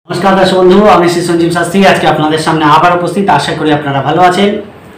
नमस्कार दर्शक बंधु আমি শ্রী সঞ্জীব শাস্ত্রী আজকে আপনাদের সামনে আবার উপস্থিত। আশা করি আপনারা ভালো আছেন।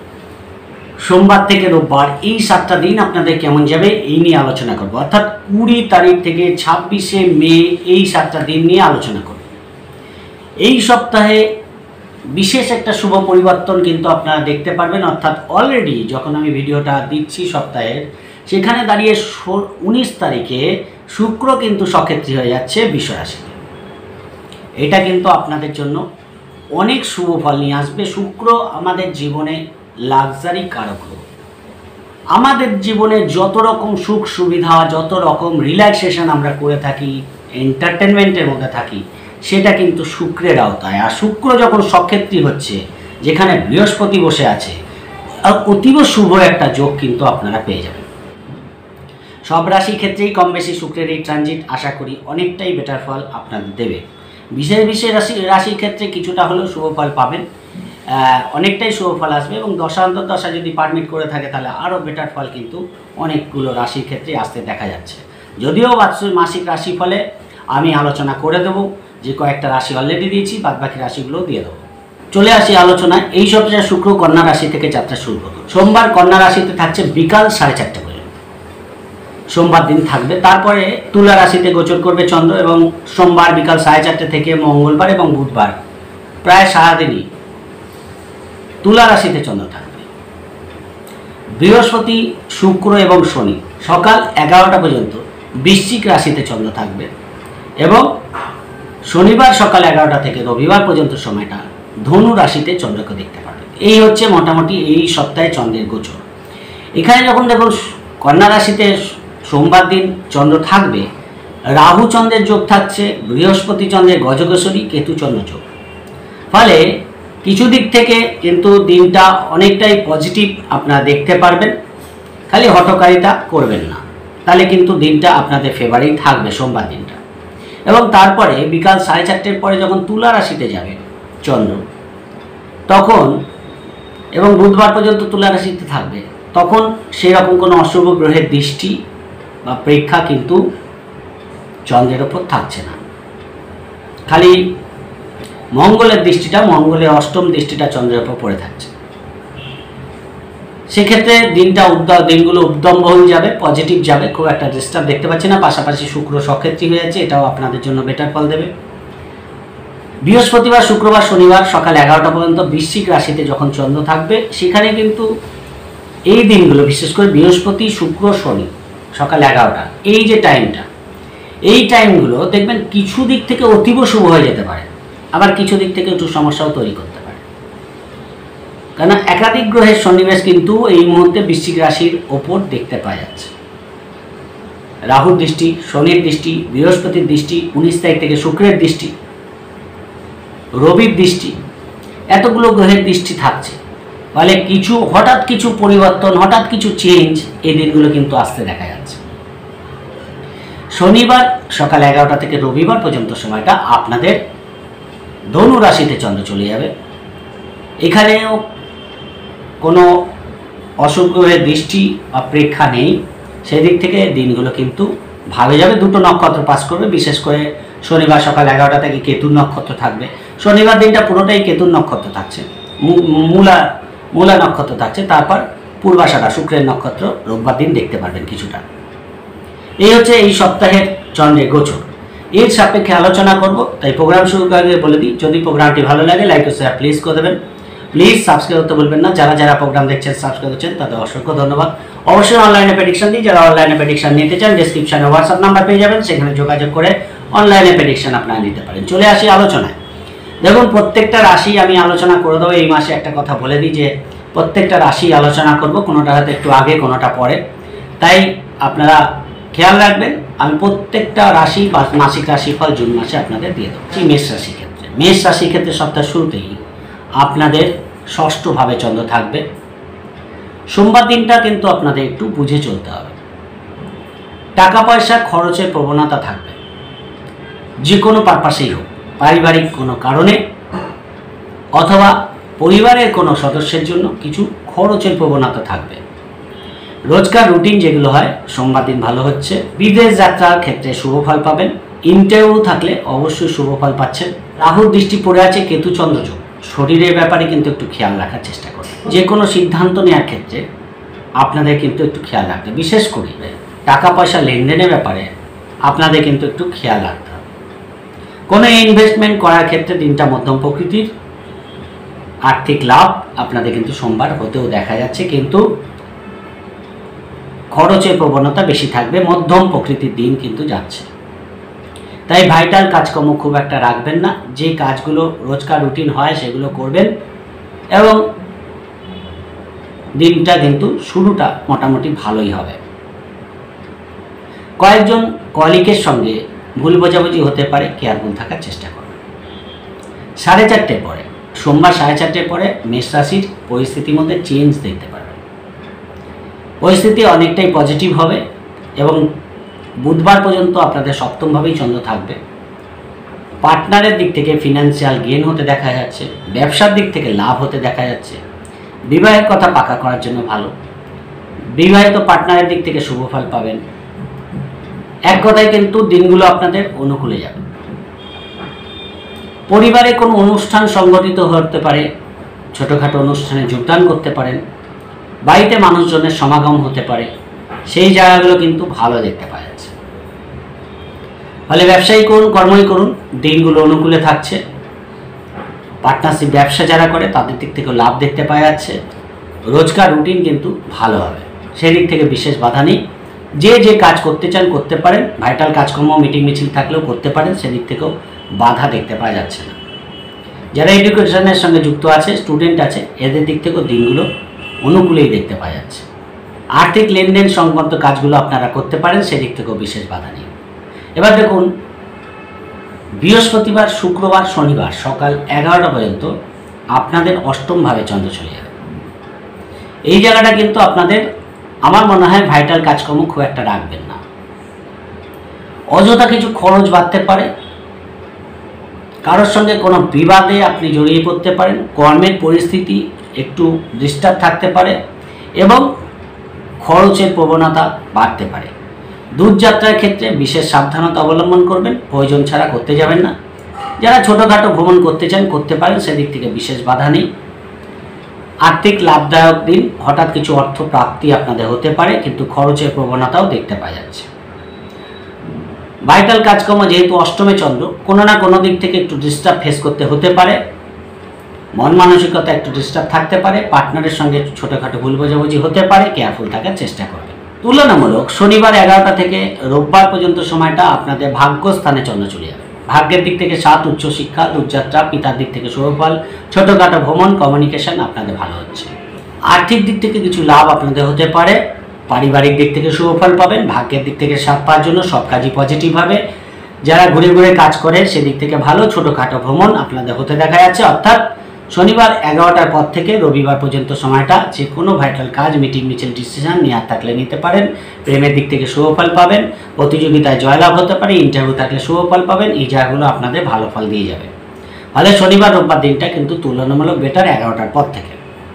সোমবার থেকে রোববার এই 7টা দিন আপনাদের কেমন যাবে এই নিয়ে আলোচনা করব, অর্থাৎ 20 তারিখ থেকে 26শে মে এই 7টা দিন নিয়ে আলোচনা করব। এই সপ্তাহে বিশেষ একটা শুভ পরিবর্তন কিন্তু আপনারা দেখতে পারবেন, অর্থাৎ অলরেডি যখন আমি ভিডিওটা দিচ্ছি সপ্তাহের, সেখানে দাঁড়িয়ে 19 তারিখে শুক্র কিন্তু সক্ষেত্রী হয়ে যাচ্ছে বৃষ রাশিতে। এটা কিন্তু আপনাদের জন্য অনেক শুভ ফল নিয়ে আসবে। শুক্র আমাদের জীবনে লাক্সারি কারক। আমাদের জীবনে যত রকম সুখ সুবিধা, যত রকম রিল্যাক্সেশন আমরা করে থাকি, এন্টারটেনমেন্টের মধ্যে থাকি, সেটা কিন্তু শুক্রের আওতায়। আর শুক্র যখন সক্ষেত্রী হচ্ছে, যেখানে বৃহস্পতি বসে আছে, অতীব শুভ একটা যোগ কিন্তু আপনারা পেয়ে যাবেন। সব রাশি ক্ষেত্রেই কম বেশি শুক্রের এই ট্রানজিট আশা করি অনেকটাই বেটার ফল আপনাদের দেবে। বিশেষ বিশেষ রাশির ক্ষেত্রে কিছুটা হলেও শুভ ফল পাবেন, অনেকটাই শুভ ফল আসবে, এবং দশা যদি পারমিট করে থাকে তাহলে আরও বেটার ফল কিন্তু অনেকগুলো রাশির ক্ষেত্রে আসতে দেখা যাচ্ছে। যদিও মাসিক রাশি ফলে আমি আলোচনা করে দেবো, যে কয়েকটা রাশি অলরেডি দিয়েছি, বাদবাকি রাশিগুলোও দিয়ে দেবো। চলে আসি আলোচনায়। এই সপ্তাহে শুক্র কন্যা রাশি থেকে যাত্রা শুরু করব। সোমবার কন্যা রাশিতে থাকছে বিকাল 4:30 পর্যন্ত, সোমবার দিন থাকবে। তারপরে তুলা রাশিতে গোচর করবে চন্দ্র, এবং সোমবার বিকাল 4:30 থেকে মঙ্গলবার এবং বুধবার প্রায় সারাদিনই তুলা রাশিতে চন্দ্র থাকবে। বৃহস্পতি, শুক্র এবং শনি সকাল 11টা পর্যন্ত বৃশ্চিক রাশিতে চন্দ্র থাকবে, এবং শনিবার সকাল 11টা থেকে রবিবার পর্যন্ত সময়টা ধনু রাশিতে চন্দ্রকে দেখতে পাবে। এই হচ্ছে মোটামুটি এই সপ্তাহে চন্দ্রের গোচর। এখানে যখন দেখুন কন্যা রাশিতে সোমবার দিন চন্দ্র থাকবে, রাহু চন্দ্রের যোগ থাকছে, বৃহস্পতি চন্দ্রের গজকেশরী, কেতু চন্দ্র যোগ। ফলে কিছু দিক থেকে কিন্তু দিনটা অনেকটাই পজিটিভ আপনারা দেখতে পারবেন। খালি হঠকারিতা করবেন না, তাহলে কিন্তু দিনটা আপনাদের ফেভারেই থাকবে সোমবার দিনটা। এবং তারপরে বিকাল 4:30 পরে যখন তুলা রাশিতে যাবে চন্দ্র, তখন এবং বুধবার পর্যন্ত তুলা রাশিতে থাকবে, তখন সেরকম কোনো অশুভ গ্রহের দৃষ্টি বা প্রেক্ষা কিন্তু চন্দ্রের ওপর থাকছে না। খালি মঙ্গলের দৃষ্টিটা, মঙ্গলের অষ্টম দৃষ্টিটা চন্দ্রের ওপর পড়ে থাকছে। সেক্ষেত্রে দিনগুলো উদ্যমবহুল যাবে, পজিটিভ যাবে, খুব একটা ডিস্টার্ব দেখতে পাচ্ছি না। পাশাপাশি শুক্র সক্ষেত্রী হয়ে যাচ্ছে, এটাও আপনাদের জন্য বেটার ফল দেবে। বৃহস্পতিবার, শুক্রবার, শনিবার সকাল 11টা পর্যন্ত বৃশ্চিক রাশিতে যখন চন্দ্র থাকবে, সেখানে কিন্তু এই দিনগুলো বিশেষ করে বৃহস্পতি, শুক্র, শনি সকাল 11টা, এই যে টাইমটা, এই টাইমগুলো দেখবেন কিছু দিক থেকে অতীব শুভ হয়ে যেতে পারে, আবার কিছু দিক থেকে একটু সমস্যাও তৈরি করতে পারে। কেন একাধিক গ্রহের সন্নিবেশ কিন্তু এই মুহূর্তে বৃশ্চিক রাশির ওপর দেখতে পাওয়া যাচ্ছে। রাহুর দৃষ্টি, শনির দৃষ্টি, বৃহস্পতির দৃষ্টি, 19 তারিখ থেকে শুক্রের দৃষ্টি, রবির দৃষ্টি, এতগুলো গ্রহের দৃষ্টি থাকছে। ফলে হঠাৎ কিছু পরিবর্তন, হঠাৎ কিছু চেঞ্জ এই দিনগুলো কিন্তু আসতে দেখা যাচ্ছে। শনিবার সকাল 11টা থেকে রবিবার পর্যন্ত সময়টা আপনাদের ধনু রাশিতে চন্দ্র চলে যাবে। এখানেও কোনো অশুভ গ্রহের দৃষ্টি বা প্রেক্ষা নেই, সেদিক থেকে দিনগুলো কিন্তু ভালো যাবে। দুটো নক্ষত্র পাস করবে, বিশেষ করে শনিবার সকাল 11টা থেকে কেতুর নক্ষত্র থাকবে। শনিবার দিনটা পুরোটাই কেতুর নক্ষত্র থাকছে, মূলা নক্ষত্র থাকছে। তারপর পূর্বাষাঢ়া শুক্রের নক্ষত্র রোববার দিন দেখতে পারবেন কিছুটা। এই হচ্ছে এই সপ্তাহের চন্দ্রের গোচর। এর সাপেক্ষে আলোচনা করব, তাই প্রোগ্রাম শুরু করে বলে দিই, যদি প্রোগ্রামটি ভালো লাগে লাইক ও শেয়ার প্লিজ করে দেবেন। প্লিজ সাবস্ক্রাইব করতে বলবেন না। যারা প্রোগ্রাম দেখছেন, সাবস্ক্রাইব করছেন, তাদের অসংখ্য ধন্যবাদ। অবশ্যই অনলাইনে প্রেডিকশন দিই। যারা অনলাইনে প্রেডিকশন নিতে চান, ডেসক্রিপশনে হোয়াটসঅ্যাপ নাম্বার পেয়ে যাবেন, সেখানে যোগাযোগ করে অনলাইনে প্রেডিকশন আপনারা নিতে পারেন। চলে আসি আলোচনায়। দেখুন, প্রত্যেকটা রাশি আমি আলোচনা করে দেবো। এই মাসে একটা কথা বলে দিই যে প্রত্যেকটা রাশি আলোচনা করব, কোনোটা হয়তো একটু আগে, কোনোটা পরে, তাই আপনারা খেয়াল রাখবেন। আমি প্রত্যেকটা রাশি বা মাসিক রাশিফল জুন মাসে আপনাদের দিয়ে দেবো। মেষ রাশির ক্ষেত্রে, মেষ রাশির ক্ষেত্রে সপ্তাহ শুরুতেই আপনাদের ষষ্ঠভাবে চন্দ্র থাকবে। সোমবার দিনটা কিন্তু আপনাদের একটু বুঝে চলতে হবে। টাকা পয়সা খরচের প্রবণতা থাকবে, যে কোনো পারপাসেই হোক, পারিবারিক কোনো কারণে অথবা পরিবারের কোনো সদস্যের জন্য কিছু খরচের প্রবণতা থাকবে। রোজকার রুটিন যেগুলো হয় সোমবার দিন ভালো হচ্ছে। বিদেশ যাত্রার ক্ষেত্রে শুভ ফল পাবেন। ইন্টারভিউ থাকলে অবশ্যই শুভ ফল পাচ্ছেন। রাহুর দৃষ্টি পড়ে আছে কেতু চন্দ্র যোগ, শরীরের ব্যাপারে কিন্তু একটু খেয়াল রাখার চেষ্টা করবেন। যে কোনো সিদ্ধান্ত নেওয়ার ক্ষেত্রে আপনাদের কিন্তু একটু খেয়াল রাখতে, বিশেষ করে টাকা পয়সা লেনদেনের ব্যাপারে আপনাদের কিন্তু একটু খেয়াল রাখতে হবে। কোনো ইনভেস্টমেন্ট করার ক্ষেত্রে দিনটা মধ্যম প্রকৃতির, আর্থিক লাভ আপনাদের কিন্তু সোমবার হতেও দেখা যাচ্ছে, কিন্তু খরচের প্রবণতা বেশি থাকবে। মধ্যম প্রকৃতির দিন কিন্তু যাচ্ছে, তাই ভাইটাল কাজকর্ম খুব একটা রাখবেন না। যে কাজগুলো রোজকার রুটিন হয় সেগুলো করবেন এবং দিনটা কিন্তু শুরুটা মোটামুটি ভালোই হবে। কয়েকজন কলিগের সঙ্গে ভুল বোঝাবুঝি হতে পারে, কেয়ারফুল থাকার চেষ্টা করবেন। 4:30 পরে, সোমবার 4:30 পরে মেষ রাশির পরিস্থিতির মধ্যে চেঞ্জ দেখতে পারবেন। পরিস্থিতি অনেকটাই পজিটিভ হবে এবং বুধবার পর্যন্ত আপনাদের সপ্তমভাবেই চন্দ্র থাকবে। পার্টনারের দিক থেকে ফিনান্সিয়াল গেইন হতে দেখা যাচ্ছে, ব্যবসার দিক থেকে লাভ হতে দেখা যাচ্ছে। বিবাহের কথা পাকা করার জন্য ভালো, বিবাহিত পার্টনারের দিক থেকে শুভ ফল পাবেন। এক কথায় কিন্তু দিনগুলো আপনাদের অনুকূলে যাবে। পরিবারে কোনো অনুষ্ঠান সংগঠিত হতে পারে, ছোটোখাটো অনুষ্ঠানে যোগদান করতে পারেন, বাড়িতে মানুষজনের সমাগম হতে পারে, সেই জায়গাগুলো কিন্তু ভালো দেখতে পাওয়া যাচ্ছে। ফলে ব্যবসায়ী করুন, কর্মই করুন, দিনগুলো অনুকূলে থাকছে। পার্টনারশিপ ব্যবসা যারা করে তাদের দিক থেকেও লাভ দেখতে পাওয়া যাচ্ছে। রোজকার রুটিন কিন্তু ভালো হবে, সেদিক থেকে বিশেষ বাধা নেই। যে যে কাজ করতে চান করতে পারেন, ভাইটাল কাজকর্ম মিটিং মিছিল থাকলেও করতে পারেন, সেদিক থেকেও বাধা দেখতে পাওয়া যাচ্ছে না। যারা এডুকেশনের সঙ্গে যুক্ত আছে, স্টুডেন্ট আছে, এদের দিক থেকেও দিনগুলো অনুকূলেই দেখতে পাওয়া যাচ্ছে। আর্থিক লেনদেন সংক্রান্ত কাজগুলো আপনারা করতে পারেন, সেদিক থেকেও বিশেষ বাধা নেই। এবার দেখুন, বৃহস্পতিবার, শুক্রবার, শনিবার সকাল 11টা পর্যন্ত আপনাদের অষ্টমভাবে চন্দ্র চলে যাবে। এই জায়গাটা কিন্তু আপনাদের, আমার মনে হয় ভাইটাল কাজকর্ম খুব একটা রাখবেন না। অযথা কিছু খরচ বাড়তে পারে, কারোর সঙ্গে কোনো বিবাদে আপনি জড়িয়ে পড়তে পারেন, কর্মের পরিস্থিতি একটু ডিস্টার্ব থাকতে পারে এবং খরচের প্রবণতা বাড়তে পারে। দূরযাত্রার ক্ষেত্রে বিশেষ সাবধানতা অবলম্বন করবেন, প্রয়োজন ছাড়া করতে যাবেন না। যারা ছোটোখাটো ভ্রমণ করতে চান করতে পারেন, সেদিক থেকে বিশেষ বাধা নেই। আর্থিক লাভদায়ক দিন, হঠাৎ কিছু অর্থ প্রাপ্তি আপনাদের হতে পারে, কিন্তু খরচের প্রবণতাও দেখতে পাওয়া যাচ্ছে। ভাইটাল কাজকর্ম যেহেতু অষ্টমে চন্দ্র, কোনো না কোনো দিক থেকে একটু ডিস্টার্ব ফেস করতে হতে পারে, মন মানসিকতা একটু ডিস্টার্ব থাকতে পারে, পার্টনারের সঙ্গে ছোটোখাটো ভুল বোঝাবুঝি হতে পারে, কেয়ারফুল থাকার চেষ্টা করবেন। তুলনামূলক শনিবার 11টা থেকে রোববার পর্যন্ত সময়টা আপনাদের ভাগ্যস্থানে চন্দ্র চলে যাবে। ভাগ্যের দিক থেকে 7, উচ্চশিক্ষা, দূরযাত্রা, পিতার দিক থেকে শুভফল, ছোটোখাটো ভ্রমণ, কমিউনিকেশন আপনাদের ভালো হচ্ছে। আর্থিক দিক থেকে কিছু লাভ আপনাদের হতে পারে, পারিবারিক দিক থেকে শুভফল পাবেন। ভাগ্যের দিক থেকে 7 পাওয়ার জন্য সব কাজই পজিটিভ হবে। যারা ঘুরে ঘুরে কাজ করে সেদিক থেকে ভালো, ছোটোখাটো ভ্রমণ আপনাদের হতে দেখা যাচ্ছে। অর্থাৎ শনিবার 11টার পর থেকে রবিবার পর্যন্ত সময়টা যে কোনো ভাইটাল কাজ, মিটিং মিছিল, ডিসিশন নেওয়ার থাকলে নিতে পারেন। প্রেমের দিক থেকে শুভফল পাবেন, প্রতিযোগিতায় জয়লাভ হতে পারে, ইন্টারভিউ থাকলে শুভফল পাবেন। এই জায়গাগুলো আপনাদের ভালো ফল দিয়ে যাবে। ফলে শনিবার রোববার দিনটা কিন্তু তুলনামূলক বেটার 11টার পর থেকে।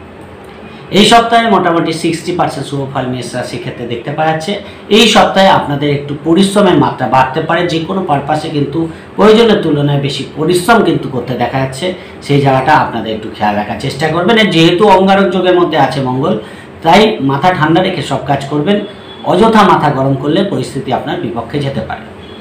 এই সপ্তাহে মোটামুটি 60% শুভফল মেষ রাশির ক্ষেত্রে দেখতে পাওয়া যাচ্ছে। এই সপ্তাহে আপনাদের একটু পরিশ্রমের মাত্রা বাড়তে পারে, যে কোনো পারপাসে কিন্তু প্রয়োজনের তুলনায় বেশি পরিশ্রম কিন্তু করতে দেখা যাচ্ছে। সেই জায়গাটা আপনাদের একটু খেয়াল রাখার চেষ্টা করবেন। যেহেতু অঙ্গারক যোগের মধ্যে আছে মঙ্গল, তাই মাথা ঠান্ডা রেখে সব কাজ করবেন। অযথা মাথা গরম করলে পরিস্থিতি আপনার বিপক্ষে যেতে পারে।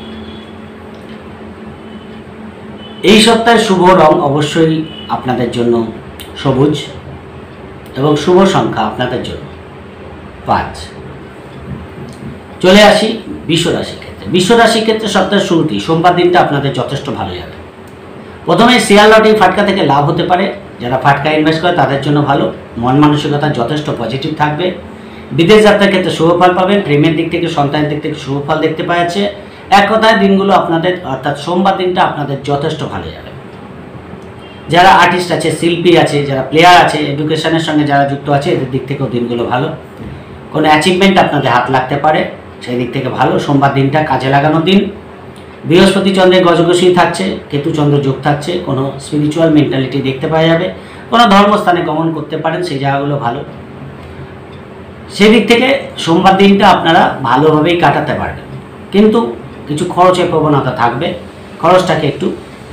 এই সপ্তাহে শুভ রং অবশ্যই আপনাদের জন্য সবুজ এবং শুভ সংখ্যা আপনাদের জন্য 5। চলে আসি বৃষ রাশির ক্ষেত্রে। বৃষ রাশির ক্ষেত্রে সপ্তাহের শুরুতেই সোমবার দিনটা আপনাদের যথেষ্ট ভালো যাবে। প্রথমে শেয়ার লটিং ফাটকা থেকে লাভ হতে পারে, যারা ফাটকা ইনভেস্ট করে তাদের জন্য ভালো। মন মানসিকতা যথেষ্ট পজিটিভ থাকবে। বিদেশ যাত্রার ক্ষেত্রে শুভফল পাবেন। প্রেমের দিক থেকে, সন্তানের দিক থেকে শুভফল দেখতে পাওয়া যাচ্ছে। এক কথায় দিনগুলো আপনাদের, অর্থাৎ সোমবার দিনটা আপনাদের যথেষ্ট ভালো যাবে। যারা আর্টিস্ট আছে, শিল্পী আছে, যারা প্লেয়ার আছে, এডুকেশনের সঙ্গে যারা যুক্ত আছে, এদের দিক থেকেও দিনগুলো ভালো। কোনো অ্যাচিভমেন্ট আপনাদের হাত লাগতে পারে, সেই দিক থেকে ভালো। সোমবার দিনটা কাজে লাগানোর দিন। বৃহস্পতি চন্দ্রের গজগোষী থাকছে, কেতু চন্দ্র যোগ থাকছে, কোনো স্পিরিচুয়াল মেন্টালিটি দেখতে পাওয়া যাবে। কোনো ধর্মস্থানে গমন করতে পারেন, সেই জায়গাগুলো ভালো। সেদিক থেকে সোমবার দিনটা আপনারা ভালোভাবেই কাটাতে পারবেন, কিন্তু কিছু খরচের প্রবণতা থাকবে। খরচটাকে একটু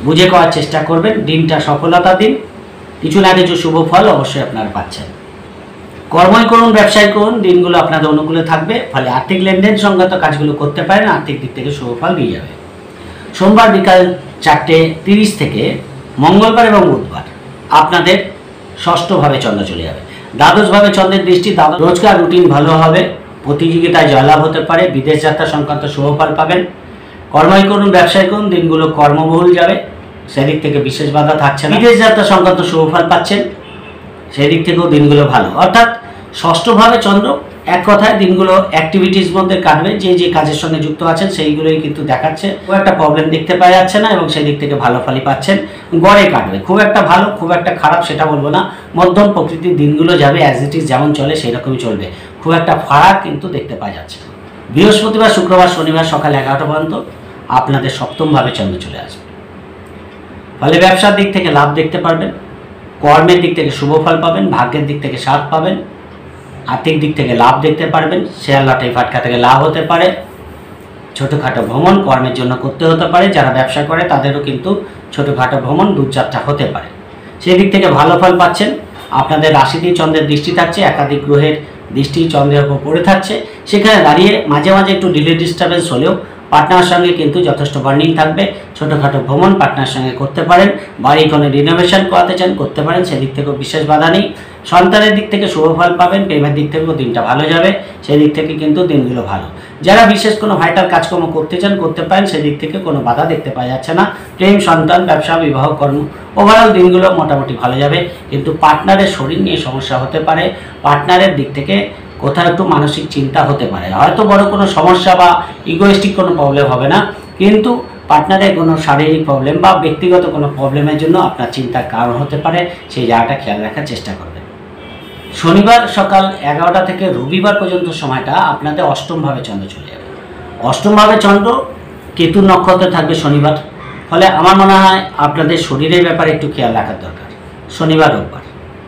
বুঝে করার চেষ্টা করবেন। দিনটা সফলতা দিন, কিছু না কিছু শুভ ফল অবশ্যই আপনারা পাচ্ছেন। কর্মই করুন, ব্যবসায় করুন, দিনগুলো আপনাদের অনুকূলে থাকবে। ফলে আর্থিক লেনদেন সংক্রান্ত কাজগুলো করতে পারেন, আর্থিক দিক থেকে শুভ ফল দিয়ে যাবে। সোমবার বিকাল 4:30 থেকে মঙ্গলবার এবং বুধবার আপনাদের ষষ্ঠভাবে চন্দ্র চলে যাবে। দ্বাদশভাবে চন্দ্রের দৃষ্টি, রোজকার রুটিন ভালো হবে, প্রতিযোগিতায় জয়লাভ হতে পারে, বিদেশ যাত্রা সংক্রান্ত শুভ ফল পাবেন। কর্মই করুন, ব্যবসায় করুন, দিনগুলো কর্মবহুল যাবে, সেদিক থেকে বিশেষ বাধা থাকছে না। বিদেশ যাত্রা সংক্রান্ত শুভ ফল পাচ্ছেন, সেদিক থেকেও দিনগুলো ভালো। অর্থাৎ ষষ্ঠভাবে চন্দ্র, এক কথায় দিনগুলো অ্যাক্টিভিটিস মধ্যে কাটবে। যে যে কাজের সঙ্গে যুক্ত আছেন সেইগুলোই কিন্তু দেখাচ্ছে। খুব একটা প্রবলেম দেখতে পাওয়া যাচ্ছে না এবং সেই দিক থেকে ভালো ফলই পাচ্ছেন। গড়ে কাটবে, খুব একটা ভালো খুব একটা খারাপ সেটা বলবো না, মধ্যম প্রকৃতির দিনগুলো যাবে, অ্যাজ ইট ইজ যেমন চলে সেই রকমই চলবে, খুব একটা ফারাক কিন্তু দেখতে পাওয়া যাচ্ছে। বৃহস্পতিবার, শুক্রবার, শনিবার সকাল 11টা পর্যন্ত আপনাদের সপ্তমভাবে চন্দ্র চলে আসবে। ফলে ব্যবসার দিক থেকে লাভ দেখতে পারবেন, কর্মের দিক থেকে শুভ ফল পাবেন, ভাগ্যের দিক থেকে সাথ পাবেন, আর্থিক দিক থেকে লাভ দেখতে পারবেন। শেয়ার লটারি ফাটকা থেকে লাভ হতে পারে, ছোটোখাটো ভ্রমণ কর্মের জন্য করতে হতে পারে। যারা ব্যবসা করে তাদেরও কিন্তু ছোটোখাটো ভ্রমণ, দূরযাত্রা হতে পারে, সেই দিক থেকে ভালো ফল পাচ্ছেন। আপনাদের রাশিতেই চন্দ্রের দৃষ্টি থাকছে, একাধিক গ্রহের দৃষ্টি চন্দ্রের উপর পড়ে থাকছে। সেখানে দাঁড়িয়ে মাঝে মাঝে একটু ডিলে ডিস্টার্বেন্স হলেও পার্টনার সঙ্গে কিন্তু যথেষ্ট বার্নিং থাকবে। ছোটোখাটো ভ্রমণ পার্টনার সঙ্গে করতে পারেন, বাড়ি কোনো রিনোভেশন করাতে চান করতে পারেন, সেদিক থেকেও বিশেষ বাধা নেই। সন্তানের দিক থেকে শুভ ফল পাবেন, প্রেমের দিক থেকেও দিনটা ভালো যাবে, সেই দিক থেকে কিন্তু দিনগুলো ভালো। যারা বিশেষ কোনো ভাইটাল কাজকর্ম করতে চান করতে পারেন, সেদিক থেকে কোনো বাধা দেখতে পাওয়া যাচ্ছে না। প্রেম, সন্তান, ব্যবসা, বিবাহ, কর্ম ওভারঅল দিনগুলো মোটামুটি ভালো যাবে। কিন্তু পার্টনারের শরীর নিয়ে সমস্যা হতে পারে, পার্টনারের দিক থেকে কোথাও একটু মানসিক চিন্তা হতে পারে। হয়তো বড় কোনো সমস্যা বা ইগোয়েস্টিক কোনো প্রবলেম হবে না, কিন্তু পার্টনারের কোনো শারীরিক প্রবলেম বা ব্যক্তিগত কোনো প্রবলেমের জন্য আপনার চিন্তার কারণ হতে পারে, সেই জায়গাটা খেয়াল রাখার চেষ্টা করবেন। শনিবার সকাল 11টা থেকে রবিবার পর্যন্ত সময়টা আপনাদের অষ্টমভাবে চন্দ্র চলে যাবে। অষ্টমভাবে চন্দ্র কেতুর নক্ষত্রে থাকবে শনিবার। ফলে আমার মনে হয় আপনাদের শরীরের ব্যাপারে একটু খেয়াল রাখার দরকার। শনিবার রোববার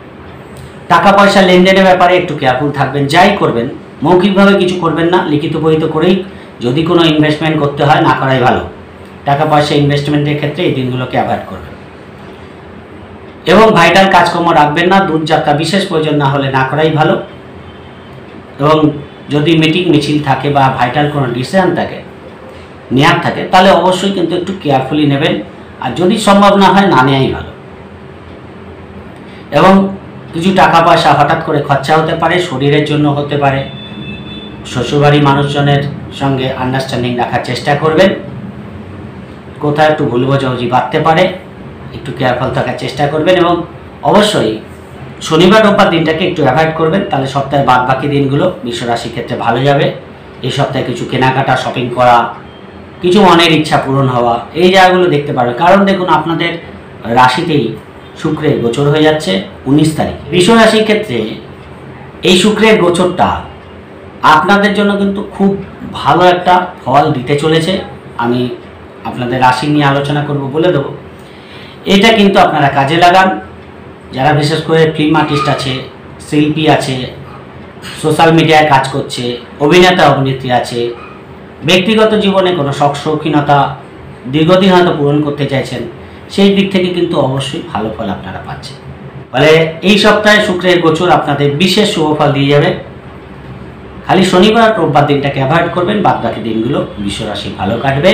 টাকা পয়সা লেনদেনের ব্যাপারে একটু কেয়ারফুল থাকবেন। যাই করবেন মৌখিকভাবে কিছু করবেন না, লিখিত পরিহিত করেই যদি কোনো ইনভেস্টমেন্ট করতে হয় না করাই ভালো। টাকা পয়সা ইনভেস্টমেন্টের ক্ষেত্রে এই দিনগুলোকে অ্যাভয়েড করবেন এবং ভাইটাল কাজকর্ম রাখবেন না। দূরযাত্রা বিশেষ প্রয়োজন না হলে না করাই ভালো। এবং যদি মিটিং মিছিল থাকে বা ভাইটাল কোনো ডিসিশন থাকে নেওয়ার থাকে তাহলে অবশ্যই কিন্তু একটু কেয়ারফুলি নেবেন, আর যদি সম্ভব না হয় না নেওয়াই ভালো। এবং কিছু টাকা পয়সা হঠাৎ করে খরচা হতে পারে, শরীরের জন্য হতে পারে। শ্বশুরবাড়ির মানুষজনের সঙ্গে আন্ডারস্ট্যান্ডিং রাখার চেষ্টা করবেন। কোথাও একটু ভুল বোঝাবুঝি বাড়তে পারে, একটু কেয়ারফুল থাকার চেষ্টা করবেন। এবং অবশ্যই শনিবার রোববার দিনটাকে একটু অ্যাভয়েড করবেন, তাহলে সপ্তাহের বাদ বাকি দিনগুলো বৃষ রাশির ক্ষেত্রে ভালো যাবে। এই সপ্তাহে কিছু কেনাকাটা, শপিং করা, কিছু মনের ইচ্ছা পূরণ হওয়া, এই জায়গাগুলো দেখতে পারবে। কারণ দেখুন আপনাদের রাশিতেই শুক্রের গোচর হয়ে যাচ্ছে 19 তারিখে। বৃষ রাশির ক্ষেত্রে এই শুক্রের গোচরটা আপনাদের জন্য কিন্তু খুব ভালো একটা ফল দিতে চলেছে। আমি আপনাদের রাশি নিয়ে আলোচনা করব বলে দেবো, এটা কিন্তু আপনারা কাজে লাগান। যারা বিশেষ করে ফিল্ম আর্টিস্ট আছে, শিল্পী আছে, সোশ্যাল মিডিয়ায় কাজ করছে, অভিনেতা অভিনেত্রী আছে, ব্যক্তিগত জীবনে কোনো শখ শৌখিনতা দীর্ঘদিন হয়তো পূরণ করতে চাইছেন, সেই দিক থেকে কিন্তু অবশ্যই ভালো ফল আপনারা পাচ্ছেন। ফলে এই সপ্তাহে শুক্রের গোচর আপনাদের বিশেষ শুভ ফল দিয়ে যাবে। খালি শনিবার রোববার দিনটাকে অ্যাভয়েড করবেন, বাদ বাকি দিনগুলো বৃষ রাশি ভালো কাটবে।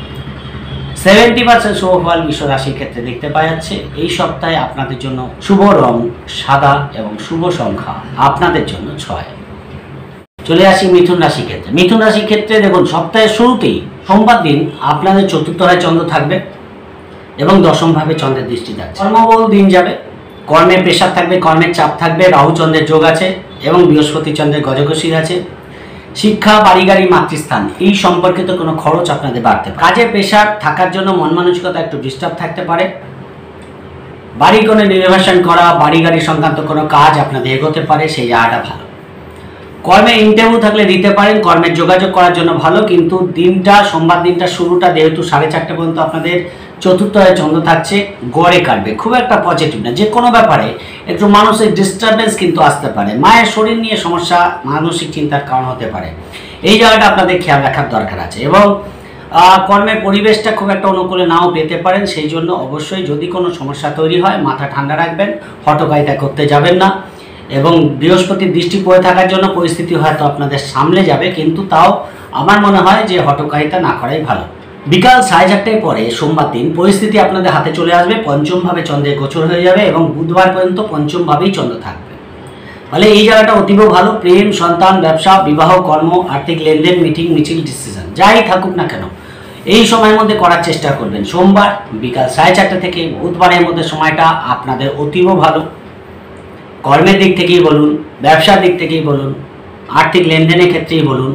70% শুভ ফল বৃষ রাশির ক্ষেত্রে দেখতে পাওয়া যাচ্ছে। এই সপ্তাহে আপনাদের জন্য শুভ রং সাদা এবং শুভ সংখ্যা আপনাদের জন্য 6। চলে আসি মিথুন রাশির ক্ষেত্রে। মিথুন রাশির ক্ষেত্রে দেখুন সপ্তাহের শুরুতেই সোমবার দিন আপনাদের চতুর্থভাবে চন্দ্র থাকবে এবং দশমভাবে চন্দ্রের দৃষ্টি থাকছে। কর্মবহুল দিন যাবে, কর্মের প্রেশার থাকবে, কর্মের চাপ থাকবে, রাহু চন্দ্রের যোগ আছে এবং বৃহস্পতি চন্দ্রের গজকশির আছে। শিক্ষা, বাড়ি গাড়ি, মাতৃস্থান এই সম্পর্কিত কোনো খরচ আপনাদের বাড়তে পারে। কাজের প্রেশার থাকার জন্য মন মানসিকতা একটু ডিস্টার্ব থাকতে পারে। বাড়ি কোনো রিনোভেশন করা, বাড়ি গাড়ি সংক্রান্ত কোনো কাজ আপনাদের এগোতে পারে, সেই জায়গাটা ভালো। কর্মে ইন্টারভিউ থাকলে দিতে পারেন, কর্মের যোগাযোগ করার জন্য ভালো। কিন্তু দিনটা সোমবার দিনটা শুরুটা যেহেতু 4:30 পর্যন্ত আপনাদের চতুর্থভাবে চন্দ্র থাকছে, গড়ে কাটবে, খুব একটা পজিটিভ না। যে কোনো ব্যাপারে একটু মানসিক ডিস্টারবেন্স কিন্তু আসতে পারে, মায়ের শরীর নিয়ে সমস্যা, মানসিক চিন্তার কারণ হতে পারে। এই জায়গাটা আপনাদের খেয়াল রাখার দরকার আছে। এবং কর্মের পরিবেশটা খুব একটা অনুকূলে নাও পেতে পারেন, সেই জন্য অবশ্যই যদি কোনো সমস্যা তৈরি হয় মাথা ঠান্ডা রাখবেন, হটকারিতা করতে যাবেন না। এবং বৃহস্পতির দৃষ্টি পড়ে থাকার জন্য পরিস্থিতি হয়তো আপনাদের সামলে যাবে, কিন্তু তাও আমার মনে হয় যে হটকারিতা না করাই ভালো। বিকাল 4:30টার পরে সোমবার দিন পরিস্থিতি আপনাদের হাতে চলে আসবে, পঞ্চমভাবে চন্দ্রের গোচর হয়ে যাবে এবং বুধবার পর্যন্ত পঞ্চমভাবেই চন্দ্র থাকবে। ফলে এই জায়গাটা অতীব ভালো। প্রেম, সন্তান, ব্যবসা, বিবাহ, কর্ম, আর্থিক লেনদেন, মিটিং মিছিল, ডিসিশন যাই থাকুক না কেন এই সময়ের মধ্যে করার চেষ্টা করবেন। সোমবার বিকাল 4:30 থেকে বুধবারের মধ্যে সময়টা আপনাদের অতীব ভালো। কর্মের দিক থেকেই বলুন, ব্যবসার দিক থেকেই বলুন, আর্থিক লেনদেনের ক্ষেত্রেই বলুন,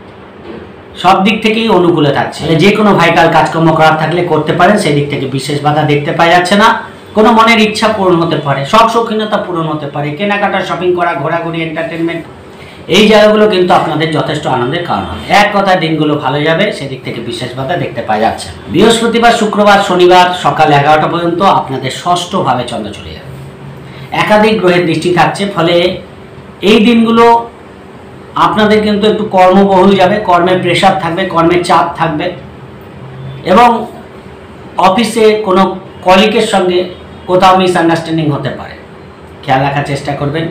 সব দিক থেকেই অনুকূলে থাকছে। যে কোনো ভাইটাল কাজকর্ম করার থাকলে করতে পারেন, সেই দিক থেকে বিশেষ বাধা দেখতে পাওয়া যাচ্ছে না। কোনো মনের ইচ্ছা পূরণ হতে পারে, শখ শৌখিনতা পূরণ হতে পারে, কেনাকাটা, শপিং করা, ঘোরাঘুরি, এন্টারটেনমেন্ট, এই জায়গাগুলো কিন্তু আপনাদের যথেষ্ট আনন্দের কারণ হবে। এক কথা দিনগুলো ভালো যাবে, সেদিক থেকে বিশেষ বাধা দেখতে পাওয়া যাচ্ছে। বৃহস্পতিবার, শুক্রবার, শনিবার সকাল 11টা পর্যন্ত আপনাদের ষষ্ঠভাবে চন্দ্র চলে যাবে। একাধিক গ্রহের দৃষ্টি থাকছে, ফলে এই দিনগুলো আপনাদের কিন্তু একটু কর্মবহুল যাবে, কর্মের প্রেশার থাকবে, কর্মের চাপ থাকবে এবং অফিসে কোনো কলিগের সঙ্গে কোথাও মিসআন্ডারস্ট্যান্ডিং হতে পারে, খেয়াল রাখার চেষ্টা করবেন।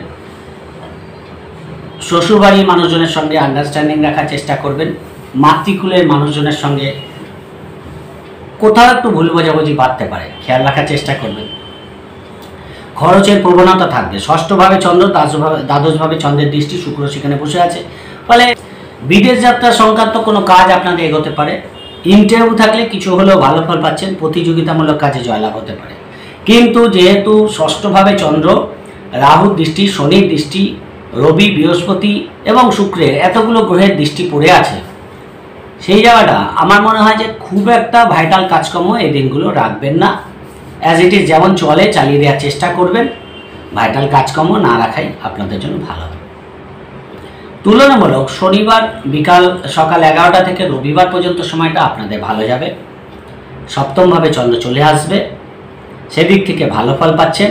শ্বশুরবাড়ির মানুষজনের সঙ্গে আন্ডারস্ট্যান্ডিং রাখার চেষ্টা করবেন। মাতৃকুলের মানুষজনের সঙ্গে কোথাও একটু ভুল বোঝাবুঝি বাড়তে পারে, খেয়াল রাখার চেষ্টা করবেন। খরচের প্রবণতা থাকবে। ষষ্ঠভাবে চন্দ্র, দ্বাদশভাবে চন্দ্রের দৃষ্টি, শুক্র সেখানে বসে আছে, ফলে বিদেশ যাত্রা সংক্রান্ত কোনো কাজ আপনাদের এগোতে পারে। ইন্টারভিউ থাকলে কিছু হলেও ভালো ফল পাচ্ছেন, প্রতিযোগিতামূলক কাজে জয়লাভ হতে পারে। কিন্তু যেহেতু ষষ্ঠভাবে চন্দ্র, রাহুর দৃষ্টি, শনির দৃষ্টি, রবি, বৃহস্পতি এবং শুক্রের এতগুলো গ্রহের দৃষ্টি পড়ে আছে, সেই জায়গাটা আমার মনে হয় যে খুব একটা ভাইটাল কাজকর্ম এই দিনগুলো রাখবেন না। অ্যাজ ইট ইজ যেমন চলে চালিয়ে দেওয়ার চেষ্টা করবেন, ভাইটাল কাজকর্ম না রাখাই আপনাদের জন্য ভালো হবে। তুলনামূলক শনিবার সকাল 11টা থেকে রবিবার পর্যন্ত সময়টা আপনাদের ভালো যাবে। সপ্তমভাবে চন্দ্র চলে আসবে, সেদিক থেকে ভালো ফল পাচ্ছেন।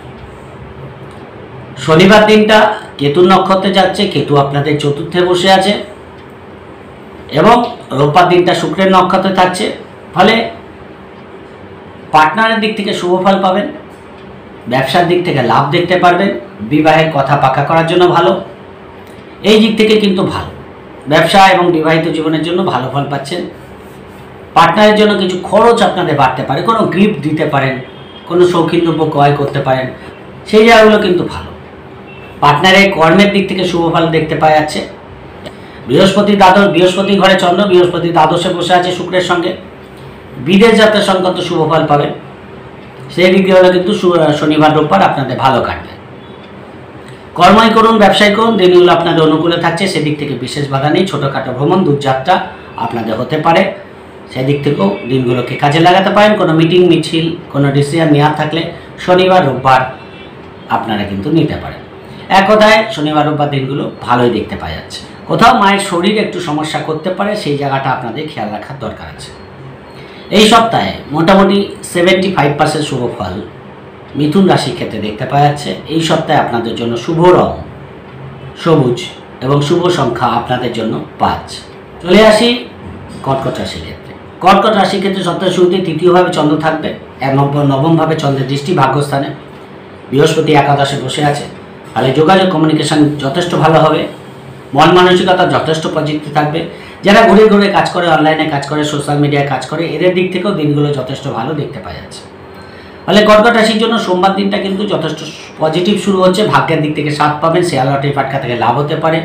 শনিবার দিনটা কেতুর নক্ষত্রে যাচ্ছে, কেতু আপনাদের চতুর্থে বসে আছে এবং রোববার দিনটা শুক্রের নক্ষত্রে থাকছে, ফলে পার্টনারের দিক থেকে শুভ ফল পাবেন, ব্যবসার দিক থেকে লাভ দেখতে পারবেন, বিবাহের কথা পাকা করার জন্য ভালো, এই দিক থেকে কিন্তু ভালো। ব্যবসা এবং বিবাহিত জীবনের জন্য ভালো ফল পাচ্ছেন। পার্টনারের জন্য কিছু খরচ আপনাদের বাড়তে পারে, কোনো গিফট দিতে পারেন, কোনো শৌখিন দ্রব্য ক্রয় করতে পারেন, সেই জায়গাগুলো কিন্তু ভালো। পার্টনারের কর্মের দিক থেকে শুভ ফল দেখতে পাওয়া যাচ্ছে। বৃহস্পতি ঘরে চন্দ্র, বৃহস্পতি দ্বাদশে বসে আছে শুক্রের সঙ্গে, বিদেশ যাত্রা সংক্রান্ত শুভ ফল পাবেন। সেই দিক দিয়ে কিন্তু শনিবার রোববার আপনাদের ভালো কাটবে। কর্মই করুন, ব্যবসায় করুন, দিনগুলো আপনাদের অনুকূলে থাকছে, সেদিক থেকে বিশেষ বাধা নেই। ছোটোখাটো ভ্রমণ, দূরযাত্রা আপনাদের হতে পারে, সেদিক থেকেও দিনগুলোকে কাজে লাগাতে পারেন। কোনো মিটিং মিছিল, কোনো ডিসিশন নেওয়ার থাকলে শনিবার রোববার আপনারা কিন্তু নিতে পারেন। এক কথায় শনিবার রোববার দিনগুলো ভালোই দেখতে পাওয়া যাচ্ছে। কোথাও মায়ের শরীর একটু সমস্যা করতে পারে, সেই জায়গাটা আপনাদের খেয়াল রাখার দরকার আছে। এই সপ্তাহে মোটামুটি 75% শুভ ফল মিথুন রাশির ক্ষেত্রে দেখতে পাওয়া যাচ্ছে। এই সপ্তাহে আপনাদের জন্য শুভ রং সবুজ এবং শুভ সংখ্যা আপনাদের জন্য 5। চলে আসি কর্কট রাশির ক্ষেত্রে। কর্কট রাশির ক্ষেত্রে সপ্তাহের শুরুতে তৃতীয়ভাবে চন্দ্র থাকবে, নবমভাবে চন্দ্রের দৃষ্টি, ভাগ্যস্থানে। বৃহস্পতি একাদশে বসে আছে, ফলে যোগাযোগ কমিউনিকেশন যথেষ্ট ভালো হবে। মন মানসিকতা যথেষ্ট পজিটিভ থাকবে। যারা ঘুরে ঘুরে কাজ করে, অনলাইনে কাজ করে, সোশ্যাল মিডিয়ায় কাজ করে, এদের দিক থেকেও দিনগুলো যথেষ্ট ভালো দেখতে পাওয়া যাচ্ছে। ফলে কর্কট রাশির জন্য সোমবার দিনটা কিন্তু যথেষ্ট পজিটিভ শুরু হচ্ছে। ভাগ্যের দিক থেকে 7 পাবেন, শেয়ার লটারি ফাটকা থেকে লাভ হতে পারে।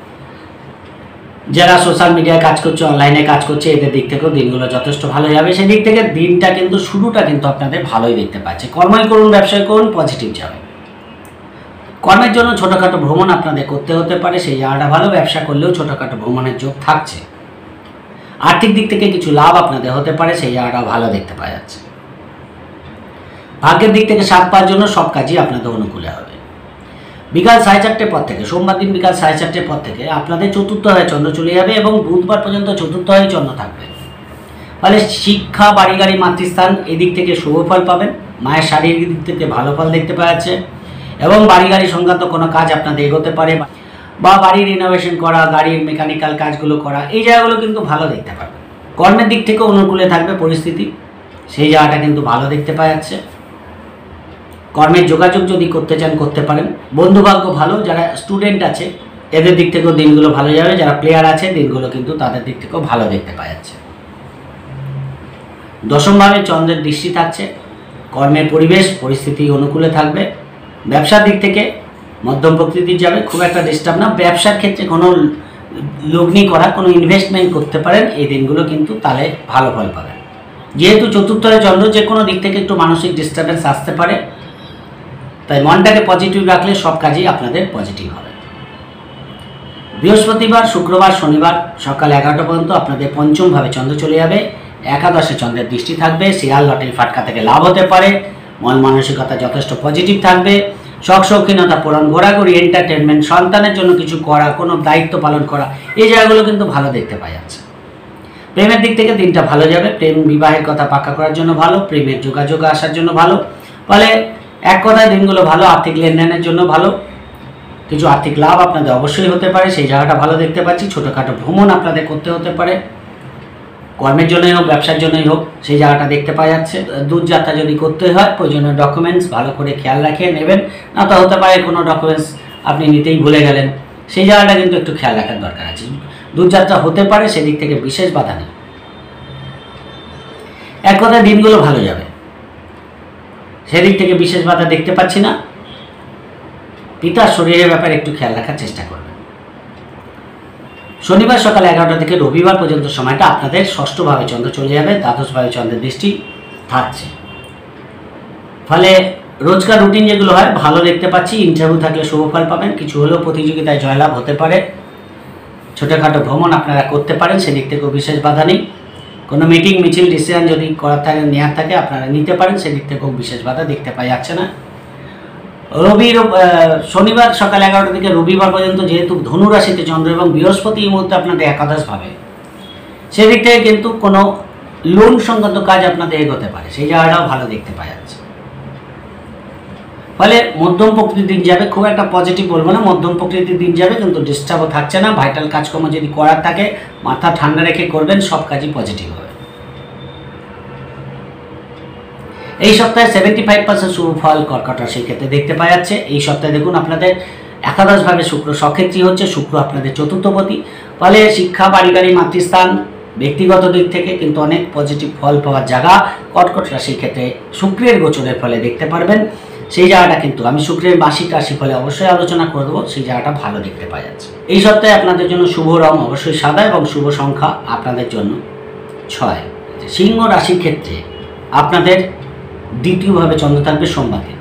যারা সোশ্যাল মিডিয়ায় কাজ করছে, অনলাইনে কাজ করছে, এদের দিক থেকেও দিনগুলো যথেষ্ট ভালো যাবে। সেদিক থেকে দিনটা কিন্তু শুরুটা কিন্তু আপনাদের ভালোই দেখতে পাচ্ছে। কর্মই করুন, ব্যবসায় করুন, পজিটিভ যাবে। কর্মের জন্য ছোটোখাটো ভ্রমণ আপনাদের করতে হতে পারে, সেই জায়গাটা ভালো। ব্যবসা করলেও ছোটোখাটো ভ্রমণের যোগ থাকছে। আর্থিক দিক থেকে কিছু লাভ আপনাদের হতে পারে, সেই জায়গাটাও ভালো দেখতে পাওয়া যাচ্ছে। ভাগ্যের দিক থেকে 7 পাওয়ার জন্য সব কাজই আপনাদের অনুকূলে হবে। বিকাল 4:30 পর থেকে, সোমবার দিন বিকাল 4:30 পর থেকে আপনাদের চতুর্থ হয়ে চন্দ্র চলে যাবে এবং বুধবার পর্যন্ত চতুর্থ হয়ে চন্দ্র থাকবে। ফলে শিক্ষা, বাড়ি গাড়ি, মাতৃস্থান এদিক থেকে শুভ ফল পাবেন। মায়ের শারীরিক দিক থেকে ভালো ফল দেখতে পাওয়া যাচ্ছে এবং বাড়ি গাড়ি সংক্রান্ত কোনো কাজ আপনাদের এগোতে পারে, বা বাড়ির রিনোভেশন করা, গাড়ির মেকানিক্যাল কাজগুলো করা, এই জায়গাগুলো কিন্তু ভালো দেখতে পাবেন। কর্মের দিক থেকে অনুকূলে থাকবে পরিস্থিতি, সেই জায়গাটা কিন্তু ভালো দেখতে পাওয়া যাচ্ছে। কর্মের যোগাযোগ যদি করতে চান করতে পারেন। বন্ধুভাগ্য ভালো, যারা স্টুডেন্ট আছে এদের দিক থেকেও দিনগুলো ভালো যাবে, যারা প্লেয়ার আছে দিনগুলো কিন্তু তাদের দিক থেকেও ভালো দেখতে পাওয়া যাচ্ছে। দশমভাবে চন্দ্রের দৃষ্টি থাকছে, কর্মের পরিবেশ পরিস্থিতি অনুকূলে থাকবে। ব্যবসার দিক থেকে মধ্যম প্রকৃতির যাবে, খুব একটা ডিস্টার্ব না। ব্যবসার ক্ষেত্রে কোনো লগ্নি করা, কোনো ইনভেস্টমেন্ট করতে পারেন, এই দিনগুলো কিন্তু তাহলে ভালো ফল পাবেন। যেহেতু চতুর্থে চন্দ্র, যে কোনো দিক থেকে একটু মানসিক ডিস্টার্বেন্স আসতে পারে, তাই মনটাকে পজিটিভ রাখলে সব কাজই আপনাদের পজিটিভ হবে। বৃহস্পতিবার, শুক্রবার, শনিবার সকাল 11টা পর্যন্ত আপনাদের পঞ্চমভাবে চন্দ্র চলে যাবে, একাদশে চন্দ্রের দৃষ্টি থাকবে। শেয়ার লটারি ফাটকা থেকে লাভ হতে পারে, মন মানসিকতা যথেষ্ট পজিটিভ থাকবে। শখ শৌখিনতা পূরণ, ঘোরাঘুরি, এন্টারটেনমেন্ট, সন্তানের জন্য কিছু করা, কোনো দায়িত্ব পালন করা, এই জায়গাগুলো কিন্তু ভালো দেখতে পাওয়া যাচ্ছে। প্রেমের দিক থেকে দিনটা ভালো যাবে, প্রেম বিবাহের কথা পাকা করার জন্য ভালো, প্রেমের যোগাযোগ আসার জন্য ভালো। ফলে এক কথায় দিনগুলো ভালো, আর্থিক লেনদেনের জন্য ভালো, কিছু আর্থিক লাভ আপনাদের অবশ্যই হতে পারে, সেই জায়গাটা ভালো দেখতে পাচ্ছি। ছোটোখাটো ভ্রমণ আপনাদের করতে হতে পারে, কর্মের জন্যই হোক ব্যবসার জন্যই হোক, সেই জায়গাটা দেখতে পাওয়া যাচ্ছে। দূরযাত্রা যদি করতে হয় প্রয়োজনীয় ডকুমেন্টস ভালো করে খেয়াল রাখে নেবেন, না তো হতে পারে কোনো ডকুমেন্টস আপনি নিতেই ভুলে গেলেন, সেই জায়গাটা কিন্তু একটু খেয়াল রাখার দরকার আছে। দূরযাত্রা হতে পারে, সেদিক থেকে বিশেষ বাধা নেই। এক কথায় দিনগুলো ভালো যাবে, সেদিক থেকে বিশেষ বাধা দেখতে পাচ্ছি না। পিতার শরীরের ব্যাপারে একটু খেয়াল রাখার চেষ্টা করবেন। শনিবার সকাল 11টা থেকে রবিবার পর্যন্ত সময়টা আপনাদের ষষ্ঠভাবে চন্দ্র চলে যাবে, দ্বাদশভাবে চন্দ্রের দৃষ্টি থাকছে। ফলে রোজকার রুটিন যেগুলো হয় ভালো দেখতে পাচ্ছি। ইন্টারভিউ থাকলে শুভ ফল পাবেন, কিছু হলেও প্রতিযোগিতায় জয়লাভ হতে পারে। ছোটোখাটো ভ্রমণ আপনারা করতে পারেন, সেদিক থেকেও বিশেষ বাধা নেই। কোনো মিটিং মিছিল ডিসিশন যদি করার থাকে নেওয়ার থাকে আপনারা নিতে পারেন, সেদিক থেকেও বিশেষ বাধা দেখতে পাওয়া যাচ্ছে না। শনিবার সকাল 11টা থেকে রবিবার পর্যন্ত যেহেতু ধনু রাশিতে চন্দ্র এবং বৃহস্পতি এই মুহূর্তে আপনাদের একাদশভাবে, সেদিক থেকে কিন্তু কোনো লোন সংক্রান্ত কাজ আপনাদের এগোতে পারে, সেই জায়গাটাও ভালো দেখতে পাওয়া যাচ্ছে। ফলে মধ্যম প্রকৃতির দিন যাবে, খুব একটা পজিটিভ বলবো না, মধ্যম প্রকৃতির দিন যাবে, কিন্তু ডিস্টার্বও থাকছে না। ভাইটাল কাজকর্ম যদি করার থাকে মাথা ঠান্ডা রেখে করবেন, সব কাজই পজিটিভ হবে। এই সপ্তাহে 75% শুভ ফল কর্কট রাশির ক্ষেত্রে দেখতে পাওয়া যাচ্ছে। এই সপ্তাহে দেখুন আপনাদের একাদশভাবে শুক্র সক্ষেত্রী হচ্ছে, শুক্র আপনাদের চতুর্থপতি। ফলে শিক্ষা, বাড়ি, মাতৃস্থান, ব্যক্তিগত দিক থেকে কিন্তু অনেক পজিটিভ ফল পাওয়ার জায়গা কর্কট রাশির ক্ষেত্রে শুক্রের গোচরের ফলে দেখতে পারবেন। সেই জায়গাটা কিন্তু আমি শুক্রের মাসিক রাশি ফলে অবশ্যই আলোচনা করে দেবো, সেই জায়গাটা ভালো দেখতে পাওয়া যাচ্ছে। এই সপ্তাহে আপনাদের জন্য শুভ রং অবশ্যই সাদা এবং শুভ সংখ্যা আপনাদের জন্য 6। সিংহ রাশির ক্ষেত্রে আপনাদের দ্বিতীয়ভাবে চন্দ্র থাকবে সোমবার দিন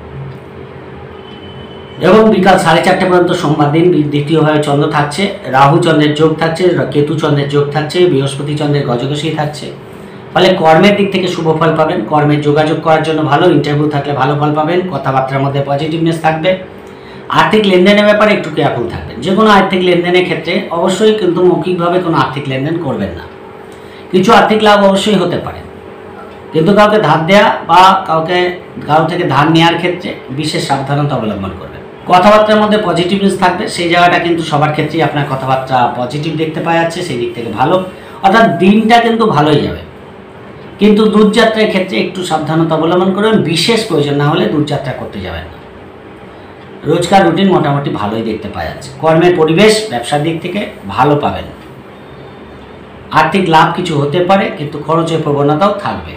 এবং বিকাল 4:30 পর্যন্ত সোমবার দিন দ্বিতীয়ভাবে চন্দ্র থাকছে। রাহু চন্দ্রের যোগ থাকছে, কেতু চন্দ্রের যোগ থাকছে, বৃহস্পতি চন্দ্রের গজকেশী থাকছে। ফলে কর্মের দিক থেকে শুভ ফল পাবেন, কর্মের যোগাযোগ করার জন্য ভালো, ইন্টারভিউ থাকলে ভালো ফল পাবেন, কথাবার্তার মধ্যে পজিটিভনেস থাকবে। আর্থিক লেনদেনের ব্যাপারে একটু কেয়ারফুল থাকবেন। যে কোনো আর্থিক লেনদেনের ক্ষেত্রে অবশ্যই কিন্তু মৌখিকভাবে কোনো আর্থিক লেনদেন করবেন না। কিছু আর্থিক লাভ অবশ্যই হতে পারে, কিন্তু কাউকে ধার দেওয়া বা কারো থেকে ধার নেওয়ার ক্ষেত্রে বিশেষ সাবধানতা অবলম্বন করবেন। কথাবার্তার মধ্যে পজিটিভনেস থাকবে, সেই জায়গাটা কিন্তু সবার ক্ষেত্রেই আপনার কথাবার্তা পজিটিভ দেখতে পাওয়া যাচ্ছে, সেই দিক থেকে ভালো। অর্থাৎ দিনটা কিন্তু ভালোই যাবে, কিন্তু দূরযাত্রার ক্ষেত্রে একটু সাবধানতা অবলম্বন করবেন। বিশেষ প্রয়োজন না হলে দূরযাত্রা করতে যাবেন না। রোজকার রুটিন মোটামুটি ভালোই দেখতে পাওয়া যাচ্ছে। কর্মের পরিবেশ ব্যবসার দিক থেকে ভালো পাবেন। আর্থিক লাভ কিছু হতে পারে, কিন্তু খরচের প্রবণতাও থাকবে।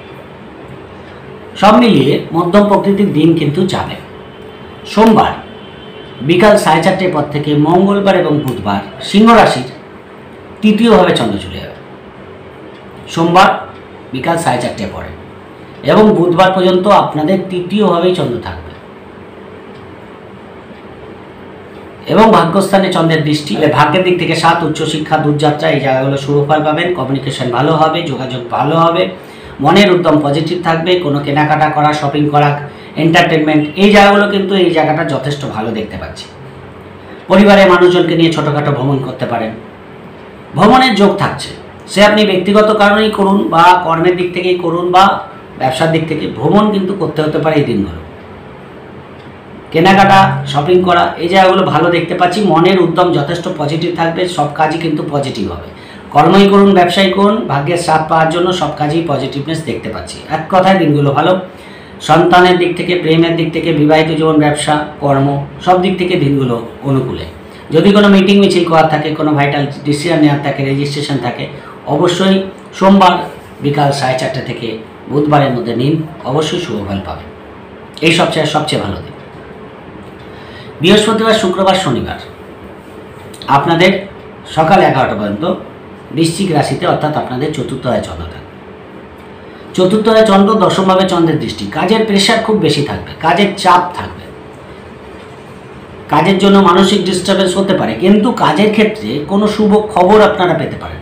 সব মিলিয়ে মধ্যম প্রকৃতির দিন কিন্তু যাবে। সোমবার বিকাল 4:30 পর থেকে মঙ্গলবার এবং বুধবার সিংহ রাশির তৃতীয়ভাবে চন্দ্র চলে যাবে। সোমবার বিকাল 4:30 পরে এবং বুধবার পর্যন্ত আপনাদের তৃতীয়ভাবেই চন্দ্র থাকবে এবং ভাগ্যস্থানে চন্দ্রের দৃষ্টি। ভাগ্যের দিক থেকে 7, উচ্চশিক্ষা, দূরযাত্রা, এই জায়গাগুলো শুভ ফল পাবেন। কমিউনিকেশন ভালো হবে, যোগাযোগ ভালো হবে, মনের উদ্যম পজিটিভ থাকবে। কোনো কেনাকাটা করা, শপিং করা, এন্টারটেনমেন্ট, এই জায়গাগুলো কিন্তু এই জায়গাটা যথেষ্ট ভালো দেখতে পাচ্ছি। পরিবারের মানুষজনকে নিয়ে ছোটোখাটো ভ্রমণ করতে পারেন, ভ্রমণের যোগ থাকছে। সে আপনি ব্যক্তিগত কারণেই করুন বা কর্মের দিক থেকেই করুন বা ব্যবসার দিক থেকে, ভ্রমণ কিন্তু করতে হতে পারে এই দিনগুলো। কেনাকাটা, শপিং করা, এই জায়গাগুলো ভালো দেখতে পাচ্ছি। মনের উদ্যম যথেষ্ট পজিটিভ থাকবে, সব কাজই কিন্তু পজিটিভ হবে। কর্মই করুন, ব্যবসায়ী করুন, ভাগ্যের সাথ পাওয়ার জন্য সব কাজেই পজিটিভনেস দেখতে পাচ্ছি। এক কথায় দিনগুলো ভালো। সন্তানের দিক থেকে, প্রেমের দিক থেকে, বিবাহিত জীবন, ব্যবসা, কর্ম, সব দিক থেকে দিনগুলো অনুকূলে। যদি কোনো মিটিং মিছিল করার থাকে, কোনো ভাইটাল ডিসিশন নেওয়ার থাকে, রেজিস্ট্রেশন থাকে, অবশ্যই সোমবার বিকাল 4:30 থেকে বুধবারের মধ্যে নিন, অবশ্যই শুভ ফল পাবেন। এই সবচেয়ে ভালো দিন। বৃহস্পতিবার, শুক্রবার, শনিবার আপনাদের সকাল 11টা পর্যন্ত বৃশ্চিক রাশিতে, অর্থাৎ আপনাদের চতুর্থ চন্দ্র থাকবে। চতুর্থ চন্দ্র, দশমভাবে চন্দ্রের দৃষ্টি। কাজের প্রেশার খুব বেশি থাকবে, কাজের চাপ থাকবে, কাজের জন্য মানসিক ডিস্টারবেন্স হতে পারে, কিন্তু কাজের ক্ষেত্রে কোনো শুভ খবর আপনারা পেতে পারেন।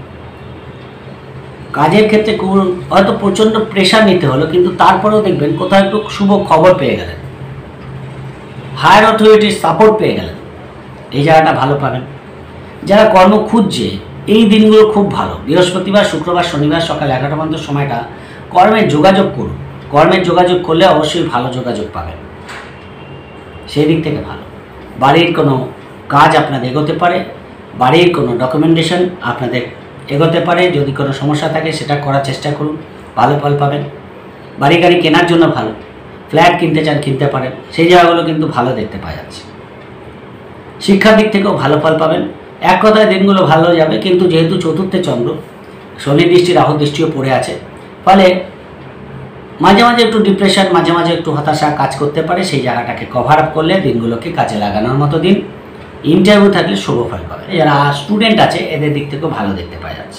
কাজের ক্ষেত্রে হয়তো প্রচণ্ড প্রেশার নিতে হলো, কিন্তু তারপরেও দেখবেন কোথাও একটু শুভ খবর পেয়ে গেলেন, হায়ার অথরিটির সাপোর্ট পেয়ে গেলেন, এই জায়গাটা ভালো পাবেন। যারা কর্ম খুঁজছে এই দিনগুলো খুব ভালো। বৃহস্পতিবার, শুক্রবার, শনিবার সকাল 11টা পর্যন্ত সময়টা কর্মের যোগাযোগ করুন। কর্মের যোগাযোগ করলে অবশ্যই ভালো যোগাযোগ পাবেন, সেই দিক থেকে ভালো। বাড়ির কোনো কাজ আপনাদের এগোতে পারে, বাড়ির কোনো ডকুমেন্টেশন আপনাদের এগোতে পারে। যদি কোনো সমস্যা থাকে সেটা করার চেষ্টা করুন, ভালো ফল পাবেন। বাড়ি গাড়ি কেনার জন্য ভালো, ফ্ল্যাট কিনতে চান কিনতে পারেন, সেই জায়গাগুলো কিন্তু ভালো দেখতে পাওয়া যাচ্ছে। শিক্ষার দিক থেকেও ভালো ফল পাবেন। এক কথায় দিনগুলো ভালো যাবে, কিন্তু যেহেতু চতুর্থে চন্দ্র, শনি দৃষ্টি, রাহু দৃষ্টিও পড়ে আছে, ফলে মাঝে মাঝে একটু ডিপ্রেশন, মাঝে মাঝে একটু হতাশা কাজ করতে পারে। সেই জায়গাটাকে কভার আপ করলে দিনগুলোকে কাজে লাগানোর মতো দিন। ইন্টারভিউ থাকলে শুভ ফল পাবে। যারা স্টুডেন্ট আছে এদের দিক থেকেও ভালো দেখতে পাওয়া যাচ্ছে।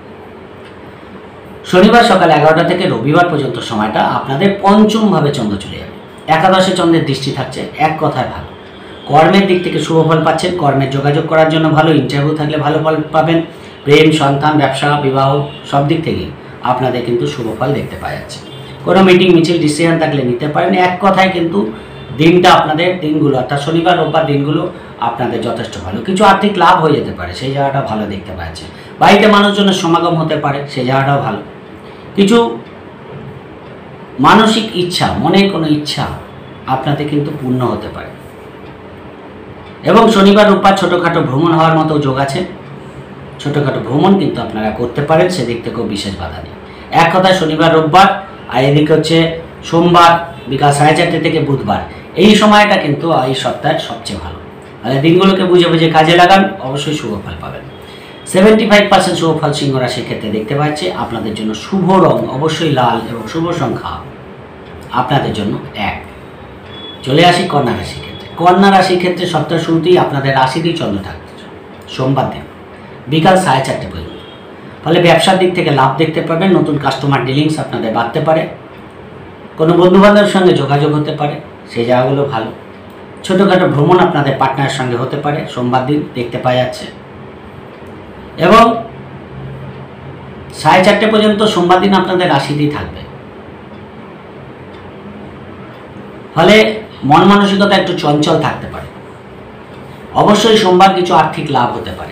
শনিবার সকাল 11টা থেকে রবিবার পর্যন্ত সময়টা আপনাদের পঞ্চমভাবে চন্দ্র চলে যাবে। একাদশে চন্দ্রের দৃষ্টি থাকছে, এক কথায় ভালো। কর্মের দিক থেকে শুভ ফল পাচ্ছেন, কর্মের যোগাযোগ করার জন্য ভালো, ইন্টারভিউ থাকলে ভালো ফল পাবেন। প্রেম, সন্তান, ব্যবসা, বিবাহ সব দিক থেকেই আপনাদের কিন্তু শুভ ফল দেখতে পাওয়া যাচ্ছে। কোনো মিটিং মিছিল ডিসিশন থাকলে নিতে পারেন। এক কথায় কিন্তু দিনটা আপনাদের দিনগুলো, অর্থাৎ শনিবার রোববার দিনগুলো আপনাদের যথেষ্ট ভালো। কিছু আর্থিক লাভ হয়ে যেতে পারে, সেই জায়গাটা ভালো দেখতে পাওয়া যাচ্ছে। বাড়িতে মানুষজনের সমাগম হতে পারে, সেই জায়গাটাও ভালো। কিছু মানসিক ইচ্ছা, মনের কোনো ইচ্ছা আপনাদের কিন্তু পূর্ণ হতে পারে। এবং শনিবার রোববার ছোটোখাটো ভ্রমণ হওয়ার মতো যোগ আছে। ছোটোখাটো ভ্রমণ কিন্তু আপনারা করতে পারেন, সেদিক থেকেও বিশেষ বাধা নেই। এক কথায় শনিবার রোববার, আর এদিকে হচ্ছে সোমবার বিকাল 4:30 থেকে বুধবার, এই সময়টা কিন্তু এই সপ্তাহের সবচেয়ে ভালো। তাহলে দিনগুলোকে বুঝে বুঝে কাজে লাগান, অবশ্যই শুভ ফল পাবেন। 75% শুভ ফল সিংহ রাশির ক্ষেত্রে দেখতে পাচ্ছি। আপনাদের জন্য শুভ রং অবশ্যই লাল এবং শুভ সংখ্যা আপনাদের জন্য 1। চলে আসি কন্যা রাশির ক্ষেত্রে। কন্যা রাশির ক্ষেত্রে সপ্তাহ শুরুতেই আপনাদের রাশিতেই চন্দ্র থাকছে সোমবার দিন বিকাল 4:30 পর্যন্ত। ফলে ব্যবসার দিক থেকে লাভ দেখতে পাবেন, নতুন কাস্টমার ডিলিংস আপনাদের বাড়তে পারে, কোনো বন্ধুবান্ধবের সঙ্গে যোগাযোগ হতে পারে, সেই জায়গাগুলো ভালো। ছোটোখাটো ভ্রমণ আপনাদের পার্টনারের সঙ্গে হতে পারে, সোমবার দিন দেখতে পাওয়া যাচ্ছে। এবং 4:30 পর্যন্ত সোমবার দিন আপনাদের রাশিতেই থাকবে। ফলে মন মানসিকতা একটু চঞ্চল থাকতে পারে। অবশ্যই সোমবার কিছু আর্থিক লাভ হতে পারে।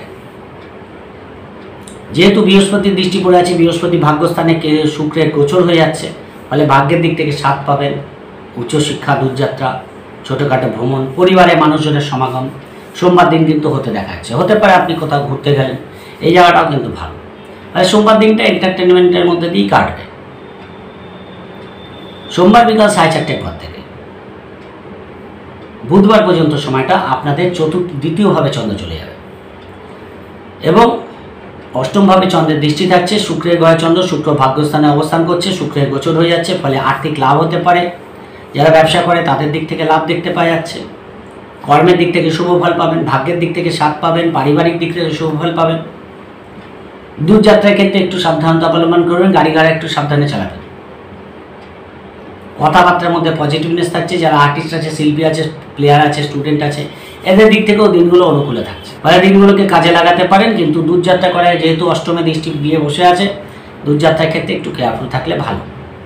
যেহেতু বৃহস্পতির দৃষ্টি পড়ে আছে, বৃহস্পতি ভাগ্যস্থানে শুক্রের গোচর হয়ে যাচ্ছে, ফলে ভাগ্যের দিক থেকে সাথ পাবেন। উচ্চশিক্ষা, দূরযাত্রা, ছোটোখাটো ভ্রমণ, পরিবারে মানুষজনের সমাগম সোমবার দিন কিন্তু হতে দেখা যাচ্ছে। হতে পারে আপনি কোথাও ঘুরতে গেলেন, এই জায়গাটাও কিন্তু ভালো। তাহলে সোমবার দিনটা এন্টারটেনমেন্টের মধ্যে দিয়েই কাটবে। সোমবার বিকাল 4:30 পর থেকে বুধবার পর্যন্ত সময়টা আপনাদের দ্বিতীয়ভাবে চন্দ্র চলে যাবে এবং অষ্টমভাবে চন্দ্রের দৃষ্টি থাকছে। শুক্রের গ্রহে চন্দ্র, শুক্র ভাগ্যস্থানে অবস্থান করছে, শুক্রের গোচর হয়ে যাচ্ছে, ফলে আর্থিক লাভ হতে পারে। যারা ব্যবসা করে তাদের দিক থেকে লাভ দেখতে পাওয়া যাচ্ছে। কর্মের দিক থেকে শুভ ফল পাবেন, ভাগ্যের দিক থেকে সাথ পাবেন, পারিবারিক দিক থেকে শুভ ফল পাবেন। দূরযাত্রার ক্ষেত্রে একটু সাবধানতা অবলম্বন করবেন, গাড়ি ঘোড়া একটু সাবধানে চালাবেন। কথাবার্তার মধ্যে পজিটিভনেস থাকছে। যারা আর্টিস্ট আছে, শিল্পী আছে, প্লেয়ার আছে, স্টুডেন্ট আছে, এদের দিক থেকেও দিনগুলো অনুকূলে থাকছে। ফলে দিনগুলোকে কাজে লাগাতে পারেন, কিন্তু দূরযাত্রা করে যেহেতু অষ্টমে দৃষ্টি দিয়ে বসে আছে, দূরযাত্রার ক্ষেত্রে একটু কেয়ারফুল থাকলে ভালো।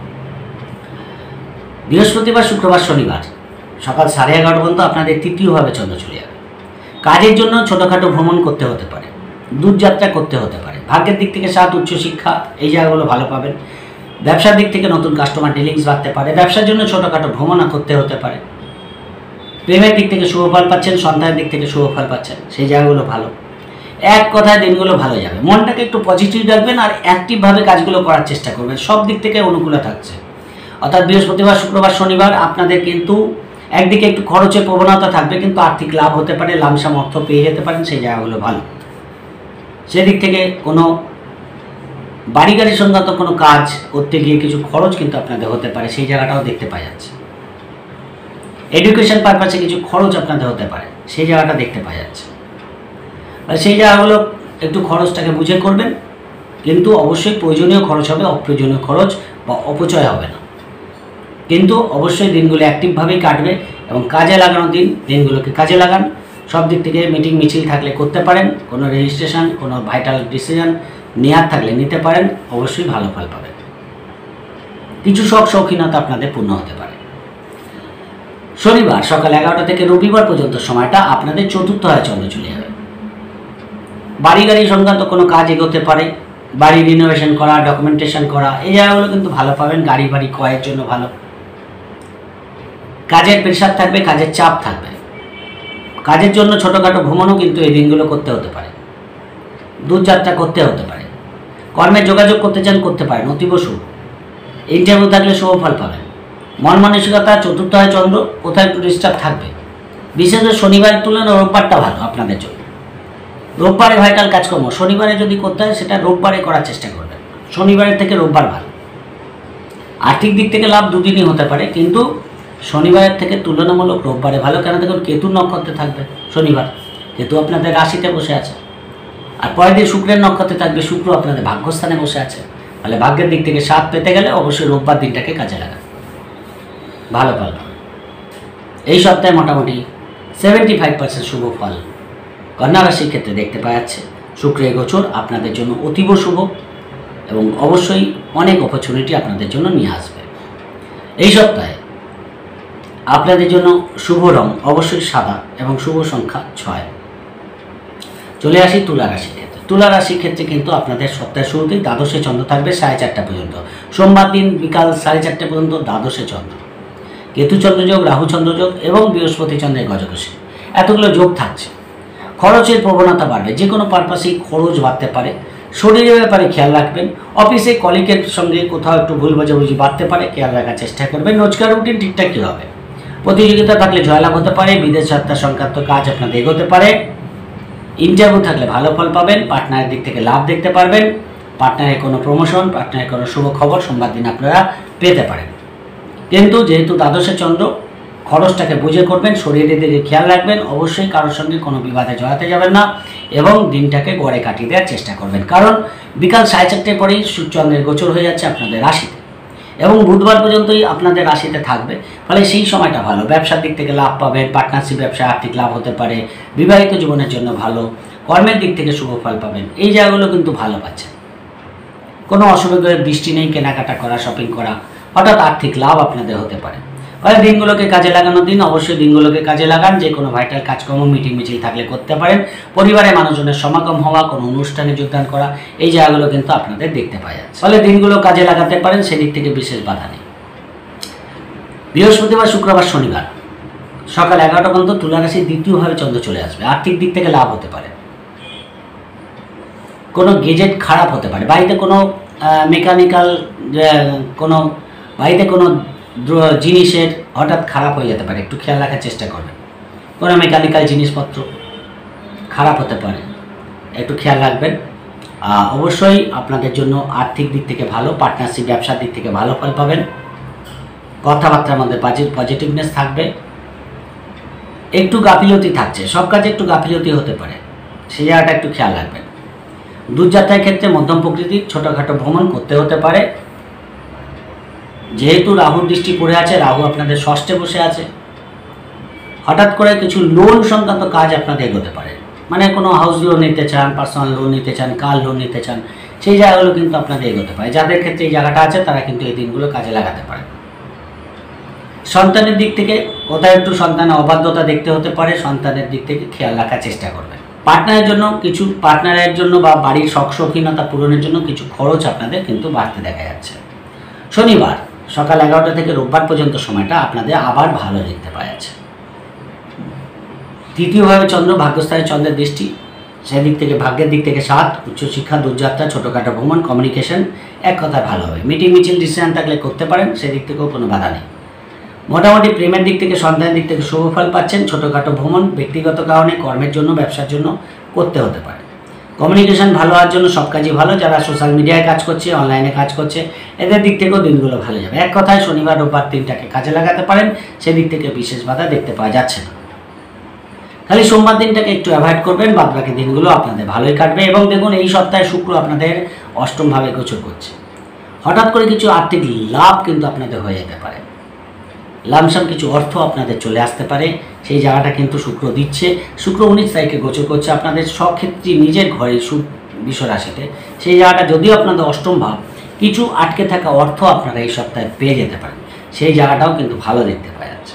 বৃহস্পতিবার, শুক্রবার, শনিবার সকাল 11:30 পর্যন্ত আপনাদের তৃতীয়ভাবে চন্দ্র চলে যাবে। কাজের জন্য ছোটোখাটো ভ্রমণ করতে হতে পারে, দূরযাত্রা করতে হতে পারে। ভাগ্যের দিক থেকে সাথ, উচ্চশিক্ষা, এই জায়গাগুলো ভালো পাবেন। ব্যবসার দিক থেকে নতুন কাস্টমার ডিলিংস বাড়তে পারে, ব্যবসার জন্য ছোটোখাটো ভ্রমণ করতে হতে পারে। প্রেমের দিক থেকে শুভ ফল পাচ্ছেন, সন্তানের দিক থেকে শুভ ফল পাচ্ছেন, সেই জায়গাগুলো ভালো। এক কথায় দিনগুলো ভালো যাবে। মনটাকে একটু পজিটিভ রাখবেন আর অ্যাক্টিভভাবে কাজগুলো করার চেষ্টা করবেন, সব দিক থেকে অনুকূলে থাকছে। অর্থাৎ বৃহস্পতিবার, শুক্রবার, শনিবার আপনাদের কিন্তু একদিকে একটু খরচের প্রবণতা থাকবে, কিন্তু আর্থিক লাভ হতে পারে, লামসাম অর্থ পেয়ে যেতে পারেন, সেই জায়গাগুলো ভালো। সেদিক থেকে কোনো বাড়ি গাড়ি সংক্রান্ত কোনো কাজ করতে গিয়ে কিছু খরচ কিন্তু আপনাদের হতে পারে, সেই জায়গাটাও দেখতে পাওয়া যাচ্ছে। এডুকেশন পারপাসে কিছু খরচ আপনাদের হতে পারে, সেই জায়গাটা দেখতে পাওয়া যাচ্ছে। সেই জায়গাগুলো একটু খরচটাকে বুঝে করবেন, কিন্তু অবশ্যই প্রয়োজনীয় খরচ হবে, অপ্রয়োজনীয় খরচ বা অপচয় হবে না। কিন্তু অবশ্যই দিনগুলো অ্যাক্টিভভাবেই কাটবে এবং কাজে লাগানোর দিনগুলোকে কাজে লাগান। সব দিক থেকে মিটিং মিছিল থাকলে করতে পারেন, কোনো রেজিস্ট্রেশন, কোনো ভাইটাল ডিসিশন নেওয়ার থাকলে নিতে পারেন, অবশ্যই ভালো ফল পাবেন। কিছু শৌখিনতা আপনাদের পূর্ণ হতে পারে। শনিবার সকাল 11টা থেকে রবিবার পর্যন্ত সময়টা আপনাদের চতুর্থ হয় চন্দ্র চলে যাবে। বাড়ি গাড়ি সংক্রান্ত কোনো কাজ এগোতে পারে, বাড়ি রিনোভেশন করা, ডকুমেন্টেশন করা, এই জায়গাগুলো কিন্তু ভালো পাবেন। গাড়ি বাড়ি ক্রয়ের জন্য ভালো। কাজের প্রেশার থাকবে, কাজের চাপ থাকবে, কাজের জন্য ছোটোখাটো ভ্রমণও কিন্তু এই দিনগুলো করতে হতে পারে, দূরযাত্রা করতে হতে পারে। কর্মে যোগাযোগ করতে চান, করতে পারেন, অতীব শুভ। ইন্টারভিউ থাকলে শুভ ফল পাবেন। মন মানসিকতা চতুর্থ হয় চন্দ্র, কোথায় একটু ডিস্টার্ব থাকবে। বিশেষ করে শনিবারের তুলনায় রোববারটা ভালো আপনাদের জন্য। রোববারে ভাইটাল কাজকর্ম শনিবারে যদি করতে হয় সেটা রোববারে করার চেষ্টা করবেন। শনিবারের থেকে রোববার ভালো। আর্থিক দিক থেকে লাভ দুদিনই হতে পারে, কিন্তু শনিবারের থেকে তুলনামূলক রোববারে ভালো। কেন দেখুন, কেতুর নক্ষত্রে থাকবে শনিবার, কেতু আপনাদের রাশিতে বসে আছে। আর পরের দিন শুক্রের নক্ষত্রে থাকবে, শুক্র আপনাদের ভাগ্যস্থানে বসে আছে। তাহলে ভাগ্যের দিক থেকে সাথ পেতে গেলে অবশ্যই রোববার দিনটাকে কাজে লাগান, ভালো ফল। এই সপ্তাহে মোটামুটি 75% শুভ ফল কন্যা রাশির ক্ষেত্রে দেখতে পাওয়া যাচ্ছে। শুক্রের গোচর আপনাদের জন্য অতীব শুভ এবং অবশ্যই অনেক অপরচুনিটি আপনাদের জন্য নিয়ে আসবে। এই সপ্তাহে আপনাদের জন্য শুভ রং অবশ্যই সাদা এবং শুভ সংখ্যা 6। চলে আসি তুলা রাশির ক্ষেত্রে। তুলা রাশির ক্ষেত্রে কিন্তু আপনাদের সপ্তাহের শুরুতেই দ্বাদশে চন্দ্র থাকবে 4:30 পর্যন্ত। সোমবার দিন বিকাল 4:30 পর্যন্ত দ্বাদশে চন্দ্র। কেতু চন্দ্রযোগ, রাহু চন্দ্রযোগ এবং বৃহস্পতি চন্দ্রের গজকেশী, এতগুলো যোগ থাকছে। খরচের প্রবণতা বাড়বে, যে কোনো পারপাসেই খরচ বাড়তে পারে। শরীরের ব্যাপারে খেয়াল রাখবেন। অফিসে কলিগের সঙ্গে কোথাও একটু ভুল বোঝাবুঝি বাড়তে পারে, খেয়াল রাখার চেষ্টা করবেন। রোজগার রুটিন ঠিকঠাকই হবে। প্রতিযোগিতা থাকলে জয়লাভ হতে পারে। বিদেশ যাত্রা সংক্রান্ত কাজ আপনাদের এগোতে পারে। ইন্টারভিউ থাকলে ভালো ফল পাবেন। পার্টনারের দিক থেকে লাভ দেখতে পারবেন। পার্টনারের কোনো প্রমোশন, পার্টনারের কোনো শুভ খবর সোমবার দিন আপনারা পেতে পারেন। কিন্তু যেহেতু দ্বাদশে চন্দ্র, খরচটাকে বুঝে করবেন, শরীরের দিকে খেয়াল রাখবেন। অবশ্যই কারোর সঙ্গে কোনো বিবাদে জড়াতে যাবেন না এবং দিনটাকে গড়ে কাটিয়ে দেওয়ার চেষ্টা করবেন। কারণ বিকাল 4:30 পরেই সূর্যচন্দ্রের গোচর হয়ে যাচ্ছে আপনাদের রাশিতে এবং বুধবার পর্যন্তই আপনাদের রাশিতে থাকবে। ফলে সেই সময়টা ভালো। ব্যবসার দিক থেকে লাভ পাবেন। পার্টনারশিপ ব্যবসায় আর্থিক লাভ হতে পারে। বিবাহিত জীবনের জন্য ভালো। কর্মের দিক থেকে শুভ ফল পাবেন। এই জায়গাগুলো কিন্তু ভালো পাচ্ছেন। কোনো অসুবিধার দৃষ্টি নেই। কেনাকাটা করা, শপিং করা, হঠাৎ আর্থিক লাভ আপনাদের হতে পারে। ফলে দিনগুলোকে কাজে লাগানোর দিন। অবশ্যই দিনগুলোকে কাজে লাগান। যে কোনো ভাইটাল কাজকর্ম, মিটিং মিছিল থাকলে করতে পারেন। পরিবারের মানুষজনের সমাগম হওয়া, কোনো অনুষ্ঠানে যোগদান করা, এই জায়গাগুলো কিন্তু আপনাদের দেখতে পাওয়া যাচ্ছে। ফলে দিনগুলো কাজে লাগাতে পারেন, সেদিক থেকে বিশেষ বাধা নেই। বৃহস্পতিবার, শুক্রবার, শনিবার সকাল 11টা পর্যন্ত তুলা রাশির দ্বিতীয়ভাবে চন্দ্র চলে আসবে। আর্থিক দিক থেকে লাভ হতে পারে। কোনো গেজেট খারাপ হতে পারে। বাড়িতে কোনো মেকানিক্যাল বাড়িতে কোনো জিনিসের হঠাৎ খারাপ হয়ে যেতে পারে, একটু খেয়াল রাখার চেষ্টা করবেন। কোনো মেকানিক্যাল জিনিসপত্র খারাপ হতে পারে, একটু খেয়াল রাখবেন। অবশ্যই আপনাদের জন্য আর্থিক দিক থেকে ভালো। পার্টনারশিপ ব্যবসার দিক থেকে ভালো ফল পাবেন। কথাবার্তার মধ্যে পজিটিভনেস থাকবে। একটু গাফিলতি থাকছে, সব কাজে একটু গাফিলতি হতে পারে, সেই জায়গাটা একটু খেয়াল রাখবেন। দূরযাত্রার ক্ষেত্রে মধ্যম প্রকৃতির ছোটোখাটো ভ্রমণ করতে হতে পারে। যেহেতু রাহুর দৃষ্টি পড়ে আছে, রাহু আপনাদের ষষ্ঠে বসে আছে, হঠাৎ করে কিছু লোন সংক্রান্ত কাজ আপনাদের এগোতে পারে। মানে কোনো হাউস লোন নিতে চান, পার্সোনাল লোন নিতে চান, কার লোন নিতে চান, সেই জায়গাগুলো কিন্তু আপনাদের এগোতে পারে। যাদের ক্ষেত্রে এই জায়গাটা আছে তারা কিন্তু এই দিনগুলো কাজে লাগাতে পারে। সন্তানের দিক থেকে কোথায় একটু সন্তানের অবাধ্যতা দেখতে হতে পারে, সন্তানের দিক থেকে খেয়াল রাখার চেষ্টা করবেন। পার্টনারের জন্য বা বাড়ির শৌখিনতা পূরণের জন্য কিছু খরচ আপনাদের কিন্তু বাড়তে দেখা যাচ্ছে। শনিবার সকাল 11টা থেকে রোববার পর্যন্ত সময়টা আপনাদের আবার ভালো দেখতে পাওয়া যাচ্ছে। তৃতীয়ভাবে চন্দ্র, ভাগ্যস্থানে চন্দ্রের দৃষ্টি সেদিক থেকে ভাগ্যের দিক থেকে 7, উচ্চশিক্ষা, দূরযাত্রা, ছোটোখাটো ভ্রমণ, কমিউনিকেশন এক কথায় ভালো হবে। মিটিং মিছিল ডিসিশন থাকলে করতে পারেন, সেদিক থেকেও কোনো বাধা নেই। মোটামুটি প্রেমের দিক থেকে, সন্তানের দিক থেকে শুভ ফল পাচ্ছেন। ছোটোখাটো ভ্রমণ ব্যক্তিগত কারণে, কর্মের জন্য, ব্যবসার জন্য করতে হতে পারে। কমিউনিকেশন ভালো হওয়ার জন্য সব কাজই ভালো। যারা সোশ্যাল মিডিয়ায় কাজ করছে, অনলাইনে কাজ করছে, এদের দিক থেকেও দিনগুলো ভালো যাবে। এক কথায় শনিবার রোববার দিনটাকে কাজে লাগাতে পারেন, সেদিক থেকে বিশেষ বাধা দেখতে পাওয়া যাচ্ছে না। খালি সোমবার দিনটাকে একটু অ্যাভয়েড করবেন, বাদ বাকি দিনগুলো আপনাদের ভালোই কাটবে। এবং দেখুন এই সপ্তাহে শুক্র আপনাদের অষ্টমভাবে গোচর করছে। হঠাৎ করে কিছু আর্থিক লাভ কিন্তু আপনাদের হয়ে যেতে পারে, লামসাম কিছু অর্থ আপনাদের চলে আসতে পারে, সেই জায়গাটা কিন্তু শুক্র দিচ্ছে। শুক্র 19 তারিখে গোচর করছে আপনাদের সক্ষেত্রে নিজের ঘরে বিশ্ব রাশিতে। সেই জায়গাটা যদিও আপনাদের অষ্টম ভাব, কিছু আটকে থাকা অর্থ আপনারা এই সপ্তাহে পেয়ে যেতে পারেন, সেই জায়গাটাও কিন্তু ভালো দেখতে পাওয়া যাচ্ছে।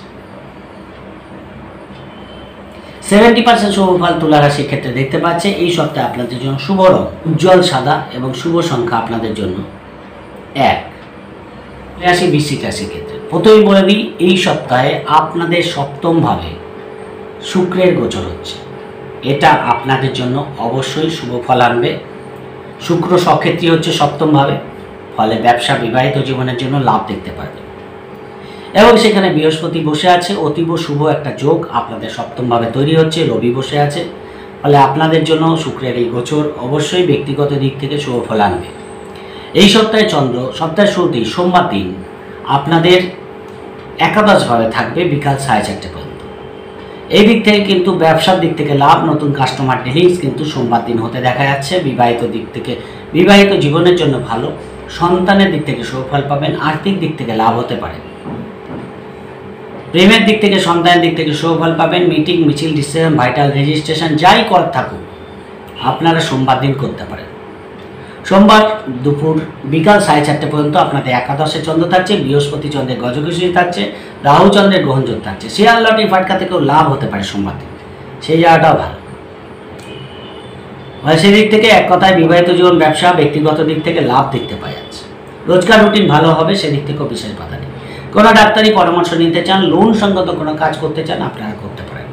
70% শুভ ফল তুলা রাশির ক্ষেত্রে দেখতে পাচ্ছে। এই সপ্তাহে আপনাদের জন্য শুভ রং উজ্জ্বল সাদা এবং শুভ সংখ্যা আপনাদের জন্য 1। রাশি বৃশ্চিক রাশির ক্ষেত্রে প্রথমেই বলে দিই, এই সপ্তাহে আপনাদের সপ্তমভাবে শুক্রের গোচর হচ্ছে। এটা আপনাদের জন্য অবশ্যই শুভ ফল আনবে। শুক্র সক্ষেত্রী হচ্ছে সপ্তমভাবে, ফলে ব্যবসা, বিবাহিত জীবনের জন্য লাভ দেখতে পারবে। এবং সেখানে বৃহস্পতি বসে আছে, অতীব শুভ একটা যোগ আপনাদের সপ্তমভাবে তৈরি হচ্ছে। রবি বসে আছে, ফলে আপনাদের জন্য শুক্রের এই গোচর অবশ্যই ব্যক্তিগত দিক থেকে শুভ ফল আনবে। এই সপ্তাহে চন্দ্র সপ্তাহের শুরুতেই সোমবার দিন আপনাদের একাদশভাবে থাকবে বিকাল 4:30 পর্যন্ত। এই দিক থেকে কিন্তু ব্যবসার দিক থেকে লাভ, নতুন কাস্টমার ডিলিংস কিন্তু সোমবার দিন হতে দেখা যাচ্ছে। বিবাহিত দিক থেকে, বিবাহিত জীবনের জন্য ভালো, সন্তানের দিক থেকে সুফল পাবেন, আর্থিক দিক থেকে লাভ হতে পারে। প্রেমের দিক থেকে, সন্তানের দিক থেকে সুফল পাবেন। মিটিং মিছিল ডিসিশন, ভাইটাল রেজিস্ট্রেশন যাই কর থাকুক আপনারা সোমবার দিন করতে পারেন। সোমবার দুপুর বিকাল 4:30 পর্যন্ত আপনাদের একাদশে চন্দ্র থাকছে, বৃহস্পতি চন্দ্রের গজকেশরী থাকছে, রাহু চন্দ্রের গ্রহণযোগ থাকছে। শেয়ার লটারি ফাটকা থেকেও লাভ হতে পারে সোমবার দিন, সেই জায়গাটাও ভালো। সেদিক থেকে এক কথায় বিবাহিত জীবন, ব্যবসা, ব্যক্তিগত দিক থেকে লাভ দেখতে পাওয়া যাচ্ছে। রোজগার রুটিন ভালো হবে, সেদিক থেকেও বিশেষ বাধা নেই। কোনো ডাক্তারি পরামর্শ নিতে চান, লোন সংক্রান্ত কোনো কাজ করতে চান, আপনারা করতে পারেন।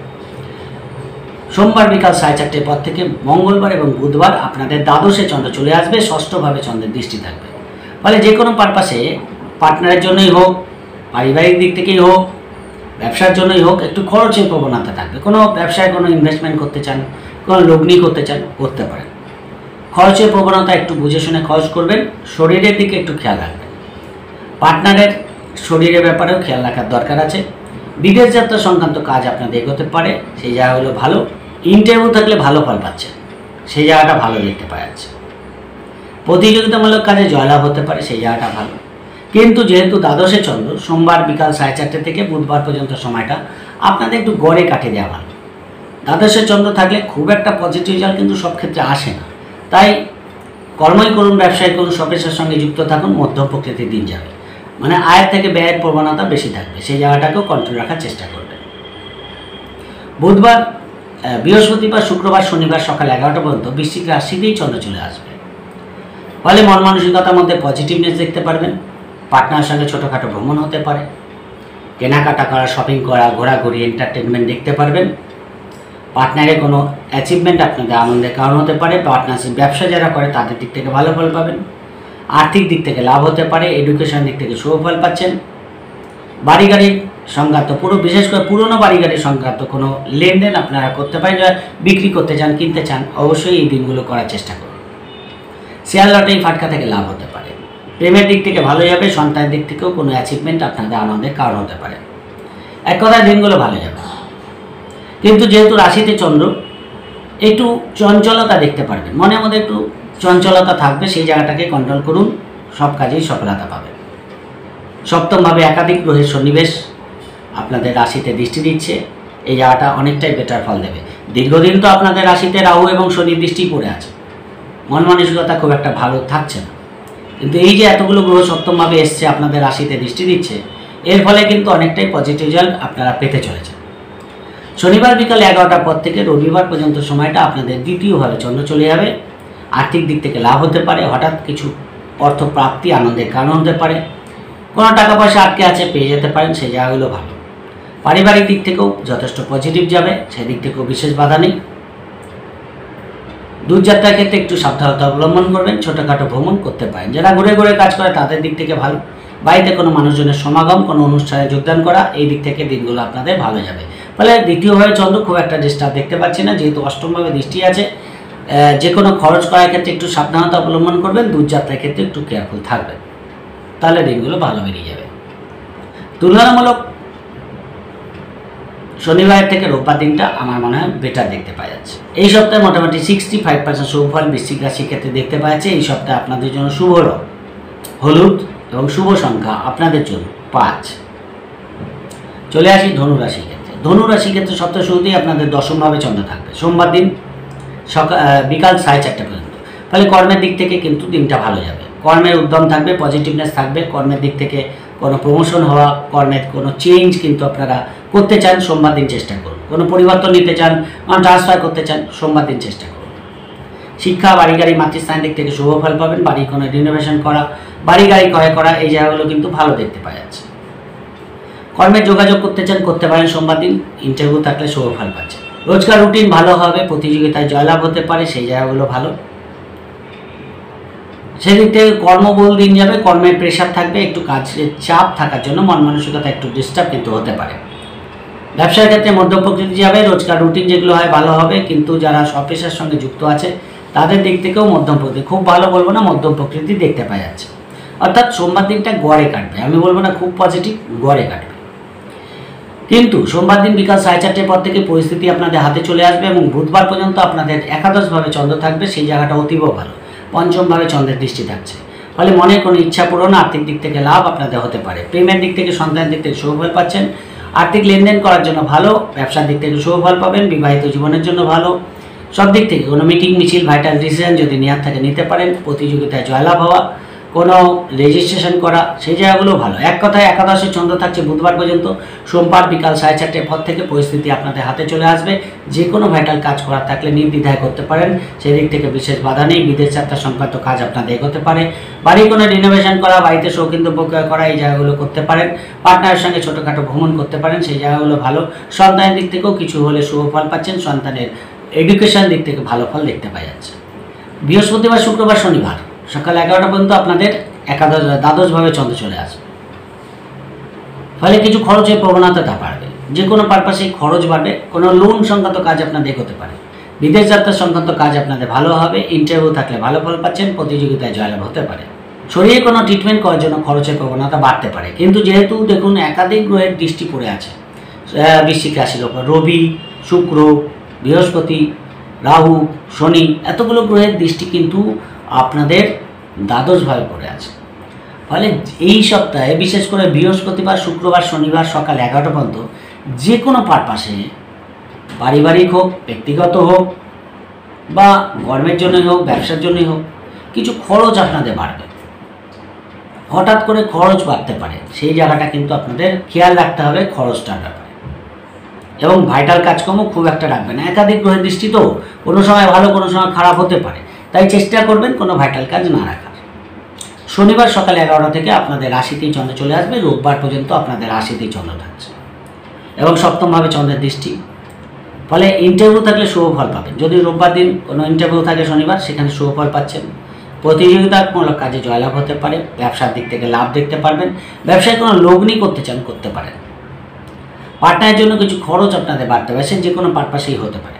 সোমবার বিকাল 4:30 পর থেকে মঙ্গলবার এবং বুধবার আপনাদের দ্বাদশে চন্দ্র চলে আসবে, ষষ্ঠভাবে চন্দ্রের দৃষ্টি থাকবে। ফলে যে কোনো পারপাসে, পার্টনারের জন্যই হোক, পারিবারিক দিক থেকেই হোক, ব্যবসার জন্যই হোক, একটু খরচের প্রবণতা থাকবে। কোনো ব্যবসায় কোনো ইনভেস্টমেন্ট করতে চান, কোনো লগ্নি করতে চান, করতে পারেন। খরচের প্রবণতা একটু বুঝে শুনে খরচ করবেন, শরীরের দিকে একটু খেয়াল রাখবেন। পার্টনারের শরীরের ব্যাপারেও খেয়াল রাখার দরকার আছে। বিদেশ যাত্রা সংক্রান্ত কাজ আপনাদের এগোতে পারে, সেই জায়গাগুলো ভালো। ইন্টারভিউ থাকলে ভালো ফল পাচ্ছেন, সেই জায়গাটা ভালো দেখতে পাওয়া যাচ্ছে। প্রতিযোগিতামূলক কাজে জয়লাভ হতে পারে, সেই জায়গাটা ভালো। কিন্তু যেহেতু দ্বাদশে চন্দ্র সোমবার বিকাল 4:30 থেকে বুধবার পর্যন্ত সময়টা আপনাদের একটু গড়ে কাটে দেওয়া ভালো। দ্বাদশে চন্দ্র থাকলে খুব একটা পজিটিভ রেজাল্ট কিন্তু সব ক্ষেত্রে আসে না। তাই কর্মই করুন, ব্যবসায় করুন, সবেশের সঙ্গে যুক্ত থাকুন, মধ্যম প্রকৃতির দিন যাবে। মানে আয়ের থেকে ব্যয়ের প্রবণতা বেশি থাকবে, সেই জায়গাটাকেও কন্ট্রোল রাখার চেষ্টা করবেন। বুধবার, বৃহস্পতিবার, শুক্রবার, শনিবার সকাল 11টা পর্যন্ত বৃশ্চিক রাশিতেই চন্দ্র চলে আসবে। ফলে মন মানসিকতার মধ্যে পজিটিভনেস দেখতে পারবেন। পার্টনারের সঙ্গে ছোটোখাটো ভ্রমণ হতে পারে, কেনাকাটা করা, শপিং করা, ঘোরাঘুরি, এন্টারটেনমেন্ট দেখতে পারবেন। পার্টনারের কোনো অ্যাচিভমেন্ট আপনাদের আনন্দের কারণ হতে পারে। পার্টনারশিপ ব্যবসা যারা করে তাদের দিক থেকে ভালো ফল পাবেন। আর্থিক দিক থেকে লাভ হতে পারে, এডুকেশন দিক থেকে শুভ ফল পাচ্ছেন। বাড়ি গাড়ির সংক্রান্ত, বিশেষ করে পুরনো বাড়ি গাড়ির সংক্রান্ত কোনো লেনদেন আপনারা করতে পারেন। যারা বিক্রি করতে চান, কিনতে চান, অবশ্যই এই দিনগুলো করার চেষ্টা করুন। শেয়ার লটারি ফাটকা থেকে লাভ হতে পারে। প্রেমের দিক থেকে ভালো যাবে, সন্তানের দিক থেকেও কোনো অ্যাচিভমেন্ট আপনাদের আনন্দের কারণ হতে পারে। এক কথায় দিনগুলো ভালো যাবে। কিন্তু যেহেতু রাশিতে চন্দ্র, একটু চঞ্চলতা দেখতে পারবেন, মনের মধ্যে একটু চঞ্চলতা থাকবে, সেই জায়গাটাকে কন্ট্রোল করুন, সব কাজেই সফলতা পাবেন। সপ্তমভাবে একাধিক গ্রহের সন্নিবেশ আপনাদের রাশিতে দৃষ্টি দিচ্ছে, এই জায়গাটা অনেকটাই বেটার ফল দেবে। দীর্ঘদিন তো আপনাদের রাশিতে রাহু এবং শনির দৃষ্টি পড়ে আছে, মন মানসিকতা খুব একটা ভালো থাকছে না। কিন্তু এই যে এতগুলো গ্রহ সপ্তমভাবে এসছে, আপনাদের রাশিতে দৃষ্টি দিচ্ছে, এর ফলে কিন্তু অনেকটাই পজিটিভ রেজাল্ট আপনারা পেতে চলেছেন। শনিবার বিকাল 11টার পর থেকে রবিবার পর্যন্ত সময়টা আপনাদের দ্বিতীয়ভাবে চন্দ্র চলে যাবে। আর্থিক দিক থেকে লাভ হতে পারে, হঠাৎ কিছু অর্থ প্রাপ্তি আনন্দের কারণ হতে পারে। কোনো টাকা পয়সা আটকে আছে, পেয়ে যেতে পারেন, সেই জায়গাগুলো ভালো। পারিবারিক দিক থেকেও যথেষ্ট পজিটিভ যাবে, সেদিক থেকেও বিশেষ বাধা নেই। দূরযাত্রার ক্ষেত্রে একটু সাবধানতা অবলম্বন করবেন, ছোটোখাটো ভ্রমণ করতে পারেন। যারা ঘুরে ঘুরে কাজ করে তাদের দিক থেকে ভালো। বাড়িতে কোনো মানুষজনের সমাগম, কোনো অনুষ্ঠানে যোগদান করা, এই দিক থেকে দিনগুলো আপনাদের ভালো যাবে। ফলে দ্বিতীয়ভাবে চন্দ্র খুব একটা ডিস্টার্ব দেখতে পাচ্ছি না, যেহেতু অষ্টমভাবে দৃষ্টি আছে। যে কোনো খরচ করার ক্ষেত্রে একটু সাবধানতা অবলম্বন করবেন, দূরযাত্রার ক্ষেত্রে একটু কেয়ারফুল থাকবেন, তাহলে দিনগুলো ভালো বেরিয়ে যাবে। তুলনামূলক শনিবার থেকে রোববার দিনটা আমার মনে হয় বেটার দেখতে পাওয়া যাচ্ছে। এই সপ্তাহে মোটামুটি 65% শুভ ফল বৃশ্চিক রাশির ক্ষেত্রে দেখতে পাওয়া যাচ্ছে। এই সপ্তাহে আপনাদের জন্য শুভ রং হলুদ এবং শুভ সংখ্যা আপনাদের জন্য 5। চলে আসি ধনু রাশির ক্ষেত্রে। ধনু রাশির ক্ষেত্রে সপ্তাহ শুরুতেই আপনাদের দশমভাবে চন্দ্র থাকবে সোমবার দিন বিকাল 4:30 পর্যন্ত। ফলে কর্মের দিক থেকে কিন্তু দিনটা ভালো যাবে। কর্মের উদ্যম থাকবে, পজিটিভনেস থাকবে। কর্মের দিক থেকে কোনো প্রমোশন হওয়া, কর্মের কোনো চেঞ্জ কিন্তু আপনারা করতে চান, সোমবার দিন চেষ্টা করুন। কোনো পরিবর্তন নিতে চান, ট্রান্সফার করতে চান, সোমবার দিন চেষ্টা করুন। শিক্ষা, বাড়ি গাড়ি, মাতৃস্থান দিক থেকে শুভ ফল পাবেন। বাড়ি কোনো রিনোভেশন করা, বাড়ি গাড়ি ক্রয় করা, এই জায়গাগুলো কিন্তু ভালো দেখতে পাওয়া যাচ্ছে। কর্মের যোগাযোগ করতে চান, করতে পারেন সোমবার দিন। ইন্টারভিউ থাকলে শুভ ফল পাচ্ছেন। রোজকার রুটিন ভালো হবে, প্রতিযোগিতায় জয়লাভ হতে পারে, সেই জায়গাগুলো ভালো। সেদিক থেকে কর্মবহুল দিন যাবে, কর্মের প্রেশার থাকবে, একটু কাজের চাপ থাকার জন্য মন মানসিকতা একটু ডিস্টার্ব কিন্তু হতে পারে। ব্যবসার ক্ষেত্রে মধ্যম প্রকৃতি যাবে, রোজকার রুটিন যেগুলো হয় ভালো হবে, কিন্তু যারা স্বপেশার সঙ্গে যুক্ত আছে তাদের দিক থেকেও মধ্যম প্রকৃতি, খুব ভালো বলবো না, মধ্যম প্রকৃতি দেখতে পাওয়া যাচ্ছে। অর্থাৎ সোমবার দিনটা গড়ে কাটবে, আমি বলবো না খুব পজিটিভ, গড়ে কাটবে। কিন্তু সোমবার দিন বিকাল 4:30 পর থেকে পরিস্থিতি আপনাদের হাতে চলে আসবে এবং বুধবার পর্যন্ত আপনাদের একাদশভাবে চন্দ্র থাকবে, সেই জায়গাটা অতীব ভালো। পঞ্চমভাবে চন্দ্রের দৃষ্টি থাকছে, ফলে মনের কোনো ইচ্ছা পূরণ, আর্থিক দিক থেকে লাভ আপনাদের হতে পারে। প্রেমের দিক থেকে, সন্তানের দিক থেকে শুভ ফল পাচ্ছেন। আর্থিক লেনদেন করার জন্য ভালো, ব্যবসার দিক থেকে শুভ ফল পাবেন। বিবাহিত জীবনের জন্য ভালো। সব দিক থেকে কোনো মিটিং মিছিল, ভাইটাল ডিসিশন যদি নেওয়ার থাকে নিতে পারেন। প্রতিযোগিতায় জয়লাভ হওয়া, কোনো রেজিস্ট্রেশন করা, সেই জায়গাগুলো ভালো। এক কথায় একাদশে চন্দ্র থাকছে বুধবার পর্যন্ত। সোমবার বিকাল 4:30 পর থেকে পরিস্থিতি আপনাদের হাতে চলে আসবে। যে কোনো ভাইটাল কাজ করার থাকলে নির্দ্বিধায় করতে পারেন, সেদিক থেকে বিশেষ বাধা নেই। বিদেশ যাত্রা সংক্রান্ত কাজ আপনাদের এগোতে পারে। বাড়ি কোনো রিনোভেশন করা, বাড়িতে শৌখিন দ্রব্য ক্রয় করা, এই জায়গাগুলো করতে পারেন। পার্টনারের সঙ্গে ছোটোখাটো ভ্রমণ করতে পারেন, সেই জায়গাগুলো ভালো। সন্তানের দিক থেকেও কিছু হলে শুভ ফল পাচ্ছেন। সন্তানের এডুকেশন দিক থেকে ভালো ফল দেখতে পাওয়া যাচ্ছে। বৃহস্পতিবার, শুক্রবার, শনিবার সকাল 11টা পর্যন্ত আপনাদের দ্বাদশভাবে চন্দ্র চলে আসবে। ফলে কিছু খরচের প্রবণতা বাড়বে, যে কোনো পারপাসে খরচ বাড়বে। কোনো লোন সংক্রান্ত কাজ আপনাদের এগোতে পারে। বিদেশ যাত্রা সংক্রান্ত কাজ আপনাদের ভালো হবে। ইন্টারভিউ থাকলে ভালো ফল পাচ্ছেন। প্রতিযোগিতায় জয়লাভ হতে পারে। শরীরে কোনো ট্রিটমেন্ট করার জন্য খরচের প্রবণতা বাড়তে পারে, কিন্তু যেহেতু দেখুন একাধিক গ্রহের দৃষ্টি পড়ে আছে বৃশ্চিক রাশির ওপর, রবি, শুক্র, বৃহস্পতি, রাহু, শনি, এতগুলো গ্রহের দৃষ্টি কিন্তু আপনাদের দ্বাদশভাবে পড়ে আছে। ফলে এই সপ্তাহে বিশেষ করে বৃহস্পতিবার, শুক্রবার, শনিবার সকাল 11টা পর্যন্ত যে কোনো পারপাসে, পারিবারিক হোক, ব্যক্তিগত হোক, বা কর্মের জন্যই হোক, ব্যবসার জন্যই হোক, কিছু খরচ আপনাদের বাড়বে। হঠাৎ করে খরচ বাড়তে পারে, সেই জায়গাটা কিন্তু আপনাদের খেয়াল রাখতে হবে খরচটার ব্যাপারে। এবং ভাইটাল কাজকর্ম খুব একটা রাখবেন না। একাধিক গ্রহের দৃষ্টি তো কোনো সময় ভালো, কোনো সময় খারাপ হতে পারে, তাই চেষ্টা করবেন কোনো ভাইটাল কাজ না রাখার। শনিবার সকাল 11টা থেকে আপনাদের রাশিতেই চন্দ্র চলে আসবে। রোববার পর্যন্ত আপনাদের রাশিতেই চন্দ্র থাকছে এবং সপ্তমভাবে চন্দ্রের দৃষ্টি। ফলে ইন্টারভিউ থাকলে শুভ ফল পাবেন। যদি রোববার দিন কোনো ইন্টারভিউ থাকে শনিবার, সেখানে শুভ ফল পাচ্ছেন। প্রতিযোগিতামূলক কাজে জয়লাভ হতে পারে। ব্যবসার দিক থেকে লাভ দেখতে পারবেন। ব্যবসায় কোনো লগ্নি করতে চান, করতে পারেন। পার্টনারের জন্য কিছু খরচ আপনাদের বাড়তে পারে, সে যে কোনো পারপাসেই হতে পারে।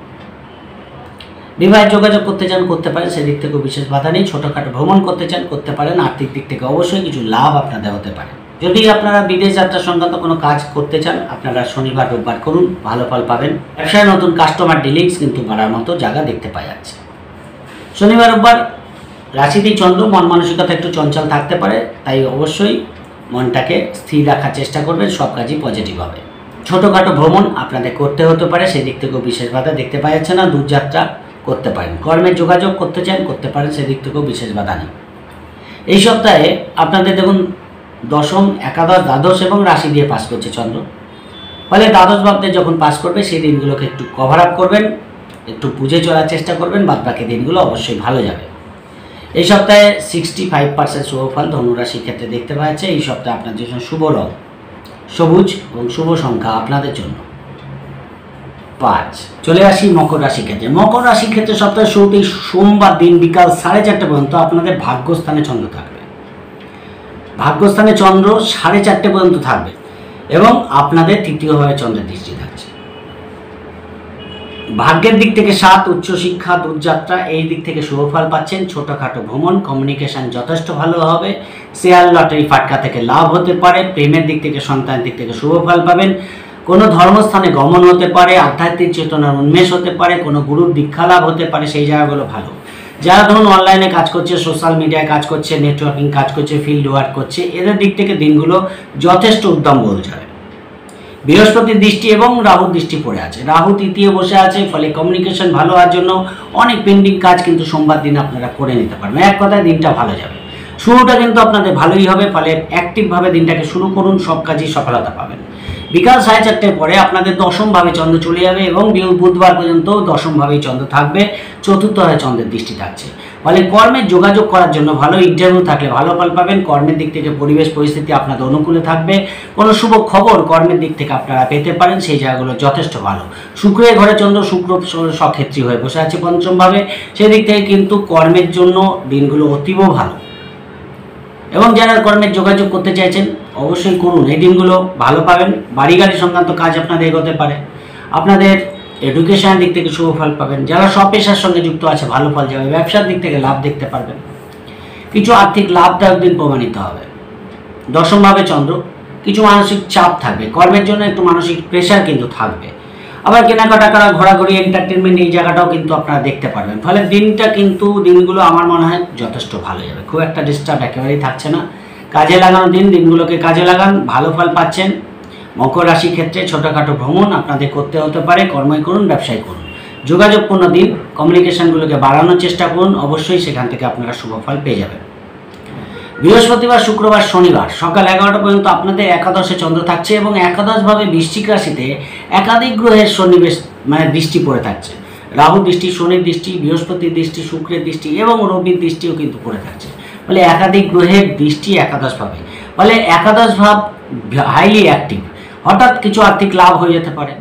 বিবাহের যোগাযোগ করতে চান, করতে পারেন, সেদিক থেকেও বিশেষ বাধা নেই। ছোটোখাটো ভ্রমণ করতে চান, করতে পারেন। আর্থিক দিক থেকে অবশ্যই কিছু লাভ আপনাদের হতে পারে। যদি আপনারা বিদেশ যাত্রা সংক্রান্ত কোনো কাজ করতে চান, আপনারা শনিবার রোববার করুন, ভালো ফল পাবেন। ব্যবসায় নতুন কাস্টমার ডিলিংস কিন্তু বাড়ার মতো জায়গা দেখতে পাওয়া যাচ্ছে। শনিবার রোববার রাশিতেই চন্দ্র, মন মানসিকতা একটু চঞ্চল থাকতে পারে, তাই অবশ্যই মনটাকে স্থির রাখার চেষ্টা করবেন। সব কাজই পজিটিভ হবে। ছোটোখাটো ভ্রমণ আপনাদের করতে হতে পারে, সেদিক থেকেও বিশেষ বাধা দেখতে পাওয়া যাচ্ছে না। দূরযাত্রা করতে পারেন। কর্মের যোগাযোগ করতে চান, করতে পারেন, সেদিক থেকেও বিশেষ বাধা নেই। এই সপ্তাহে আপনাদের দেখুন দশম, একাদশ, দ্বাদশ এবং রাশি দিয়ে পাস করছে চন্দ্র। ফলে দ্বাদশ ভাবতে যখন পাস করবে, সেই দিনগুলোকে একটু কভার আপ করবেন, একটু বুঝে চলার চেষ্টা করবেন। বাদবাকি দিনগুলো অবশ্যই ভালো যাবে। এই সপ্তাহে 65% শুভ ফল ধনুরাশির ক্ষেত্রে দেখতে পাওয়া যাচ্ছে। এই সপ্তাহে আপনাদের জন্য শুভ রং সবুজ এবং শুভ সংখ্যা আপনাদের জন্য 5। চলে আসি মকর রাশি ক্ষেত্রে। মকর রাশি ক্ষেত্রে সপ্তাহের শুরুতেই সোমবার দিন বিকাল 4:30 পর্যন্ত আপনাদের ভাগ্যস্থানে চন্দ্র থাকবে। ভাগ্যস্থানে চন্দ্র 4:30 পর্যন্ত থাকবে এবং আপনাদের তৃতীয়ভাবে চন্দ্রের দৃষ্টি থাকছে। ভাগ্যের দিক থেকে 7, উচ্চশিক্ষা, দূরযাত্রা এই দিক থেকে শুভ ফল পাচ্ছেন। ছোটোখাটো ভ্রমণ, কমিউনিকেশন যথেষ্ট ভালো হবে। শেয়ার লটারি ফাটকা থেকে লাভ হতে পারে। প্রেমের দিক থেকে, সন্তানের দিক থেকে শুভ ফল পাবেন। কোনো ধর্মস্থানে গমন হতে পারে, আধ্যাত্মিক চেতনার উন্মেষ হতে পারে, কোনো গুরুর দীক্ষা লাভ হতে পারে, সেই জায়গাগুলো ভালো। যারা ধরুন অনলাইনে কাজ করছে, সোশ্যাল মিডিয়ায় কাজ করছে, নেটওয়ার্কিং কাজ করছে, ফিল্ড ওয়ার্ক করছে, এদের দিক থেকে দিনগুলো যথেষ্ট উদ্যম বলা যায়। বৃহস্পতির দৃষ্টি এবং রাহুর দৃষ্টি পড়ে আছে। রাহু তৃতীয় বসে আছে, ফলে কমিউনিকেশন ভালো হওয়ার জন্য অনেক পেন্ডিং কাজ কিন্তু সোমবার দিন আপনারা করে নিতে পারবেন। এক কথায় দিনটা ভালো যাবে। শুরুটা কিন্তু আপনাদের ভালোই হবে, ফলে অ্যাক্টিভভাবে দিনটাকে শুরু করুন, সব কাজেই সফলতা পাবেন। বিকাল 4:30 পরে আপনাদের দশমভাবে চন্দ্র চলে যাবে এবং বুধবার পর্যন্ত দশমভাবেই চন্দ্র থাকবে। চতুর্থভাবে চন্দ্রের দৃষ্টি থাকছে, ফলে কর্মের যোগাযোগ করার জন্য ভালো। ইন্টারভিউ থাকলে ভালো ফল পাবেন। কর্মের দিক থেকে পরিবেশ পরিস্থিতি আপনাদের অনুকূলে থাকবে। কোনো শুভ খবর কর্মের দিক থেকে আপনারা পেতে পারেন, সেই জায়গাগুলো যথেষ্ট ভালো। শুক্রের ঘরে চন্দ্র, শুক্র সক্ষেত্রী হয়ে বসে আছে পঞ্চমভাবে, সেদিক থেকে কিন্তু কর্মের জন্য দিনগুলো অতীব ভালো। এবং যারা কর্মের যোগাযোগ করতে চাইছেন অবশ্যই করুন, এই দিনগুলো ভালো পাবেন। বাড়ি গাড়ি সংক্রান্ত কাজ আপনাদের এগোতে পারে। আপনাদের এডুকেশনের দিক থেকে শুভ ফল পাবেন। যারা স্বপেশার সঙ্গে যুক্ত আছে ভালো ফল যাবে। ব্যবসার দিক থেকে লাভ দেখতে পারবেন। কিছু আর্থিক লাভদায়ক দিন প্রমাণিত হবে। দশমভাবে চন্দ্র, কিছু মানসিক চাপ থাকবে। কর্মের জন্য একটু মানসিক প্রেশার কিন্তু থাকবে। আবার কেনাকাটা করা, ঘোরাঘুরি, এন্টারটেনমেন্ট এই জায়গাটাও কিন্তু আপনারা দেখতে পারবেন। ফলে দিনগুলো আমার মনে হয় যথেষ্ট ভালো যাবে। খুব একটা ডিস্টার্ব একেবারেই থাকছে না। কাজে লাগানো দিনগুলোকে কাজে লাগান, ভালো ফল পাচ্ছেন। মকর রাশি ক্ষেত্রে ছোটোখাটো ভ্রমণ আপনাদের করতে হতে পারে। কর্মই করুন, ব্যবসায় করুন। যোগাযোগপূর্ণ দিন, কমিউনিকেশনগুলোকে বাড়ানোর চেষ্টা করুন, অবশ্যই সেখান থেকে আপনারা শুভ ফল পেয়ে যাবেন। বৃহস্পতিবার, শুক্রবার, শনিবার সকাল 11টা পর্যন্ত আপনাদের একাদশে চন্দ্র থাকছে এবং একাদশভাবে বৃশ্চিক রাশিতে একাধিক গ্রহের সন্নিবেশ দৃষ্টি পড়ে থাকছে। রাহু দৃষ্টি, শনির দৃষ্টি, বৃহস্পতির দৃষ্টি, শুক্রের দৃষ্টি এবং রবির দৃষ্টিও কিন্তু পড়ে থাকছে। ফলে একাধিক গ্রহের দৃষ্টি একাদশভাবে, ফলে একাদশ ভাব হাইলি অ্যাক্টিভ। হঠাৎ কিছু আর্থিক লাভ হয়ে যেতে পারে।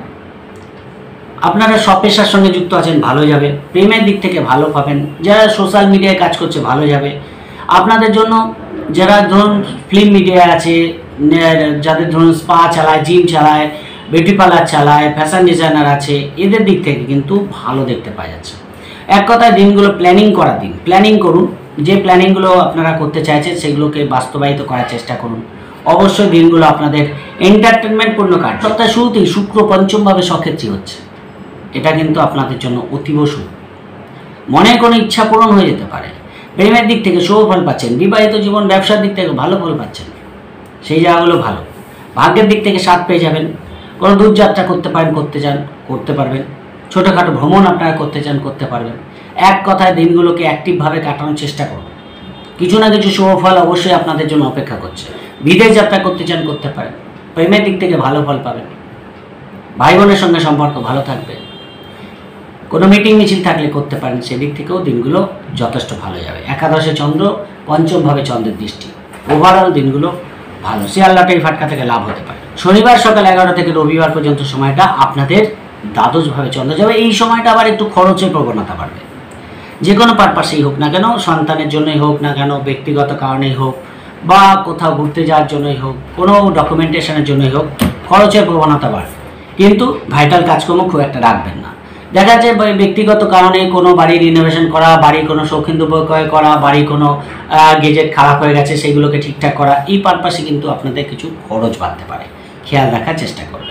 আপনারা স্বপেশার সঙ্গে যুক্ত আছেন ভালো যাবে। প্রেমের দিক থেকে ভালো পাবেন। যারা সোশ্যাল মিডিয়ায় কাজ করছে ভালো যাবে। আপনাদের জন্য যারা ধরুন ফিল্ম মিডিয়ায় আছে, যাদের ধরুন স্পা চালায়, জিম চালায়, বিউটি পার্লার চালায়, ফ্যাশন ডিজাইনার আছে, এদের দিক থেকে কিন্তু ভালো দেখতে পাওয়া যাচ্ছে। এক কথায় দিনগুলো প্ল্যানিং করার দিন। প্ল্যানিং করুন, যে প্ল্যানিংগুলো আপনারা করতে চাইছেন সেগুলোকে বাস্তবায়িত করার চেষ্টা করুন। অবশ্যই দিনগুলো আপনাদের এন্টারটেনমেন্টপূর্ণ কাজ। সপ্তাহের শুরুতেই শুক্র পঞ্চমভাবে সক্ষেত্রী হচ্ছে, এটা কিন্তু আপনাদের জন্য অতীব শুভ। মনের কোনো ইচ্ছা পূরণ হয়ে যেতে পারে। প্রেমের দিক থেকে শুভ ফল পাচ্ছেন। বিবাহিত জীবন, ব্যবসার দিক থেকে ভালো ফল পাচ্ছেন, সেই জায়গাগুলো ভালো। ভাগ্যের দিক থেকে 7 পেয়ে যাবেন। কোনো দূরযাত্রা করতে পারেন, করতে পারবেন। ছোটোখাটো ভ্রমণ আপনারা করতে চান, করতে পারবেন। এক কথায় দিনগুলোকে অ্যাক্টিভভাবে কাটানোর চেষ্টা করুন। কিছু না কিছু শুভ ফল অবশ্যই আপনাদের জন্য অপেক্ষা করছে। বিদেশ যাত্রা করতে চান, করতে পারেন। প্রেমের দিক থেকে ভালো ফল পাবেন। ভাই বোনের সঙ্গে সম্পর্ক ভালো থাকবে। কোনো মিটিং মিছিল থাকলে করতে পারেন, সেদিক থেকেও দিনগুলো যথেষ্ট ভালো যাবে। একাদশে চন্দ্র, পঞ্চমভাবে চন্দ্রের দৃষ্টি, ওভারঅল দিনগুলো ভালো। শেয়ার লটারি ফাটকা থেকে লাভ হতে পারে। শনিবার সকাল 11টা থেকে রবিবার পর্যন্ত সময়টা আপনাদের দ্বাদশভাবে চন্দ্র যাবে। এই সময়টা আবার একটু খরচের প্রবণতা বাড়বে। যে কোনো পারপাসেই হোক না কেন, সন্তানের জন্যই হোক না কেন, ব্যক্তিগত কারণেই হোক বা কোথাও ঘুরতে যাওয়ার জন্যই হোক, কোনো ডকুমেন্টেশনের জন্যই হোক, খরচের প্রবণতা বাড়বে। কিন্তু ভাইটাল কাজকর্ম খুব একটা রাখবেন না। দেখা যাচ্ছে ব্যক্তিগত কারণে কোনো বাড়ি রিনোভেশন করা, বাড়ি কোনো শৌখিন উপক্রয় করা, বাড়ি কোনো গেজেট খারাপ হয়ে গেছে সেগুলোকে ঠিকঠাক করা, এই পারপাসে কিন্তু আপনাদের কিছু খরচ বাড়তে পারে। খেয়াল রাখার চেষ্টা করবেন।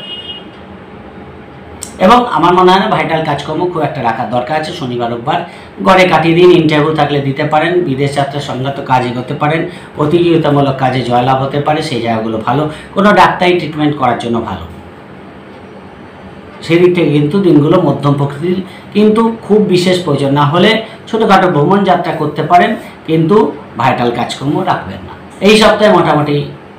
এবং আমার মনে হয় না ভাইটাল কাজকর্ম খুব একটা রাখার দরকার আছে। শনিবার রোববার ঘরে কাটিয়ে দিন। ইন্টারভিউ থাকলে দিতে পারেন। বিদেশ যাত্রা সংক্রান্ত কাজ এগোতে পারেন। প্রতিযোগিতামূলক কাজে জয়লাভ হতে পারে, সেই জায়গাগুলো ভালো। কোনো ডাক্তারি ট্রিটমেন্ট করার জন্য ভালো। সেদিক থেকে কিন্তু দিনগুলো মধ্যম প্রকৃতির, কিন্তু খুব বিশেষ প্রয়োজন না হলে ছোটোখাটো ভ্রমণ যাত্রা করতে পারেন, কিন্তু ভাইটাল কাজকর্ম রাখবেন না। এই সপ্তাহে মোটামুটি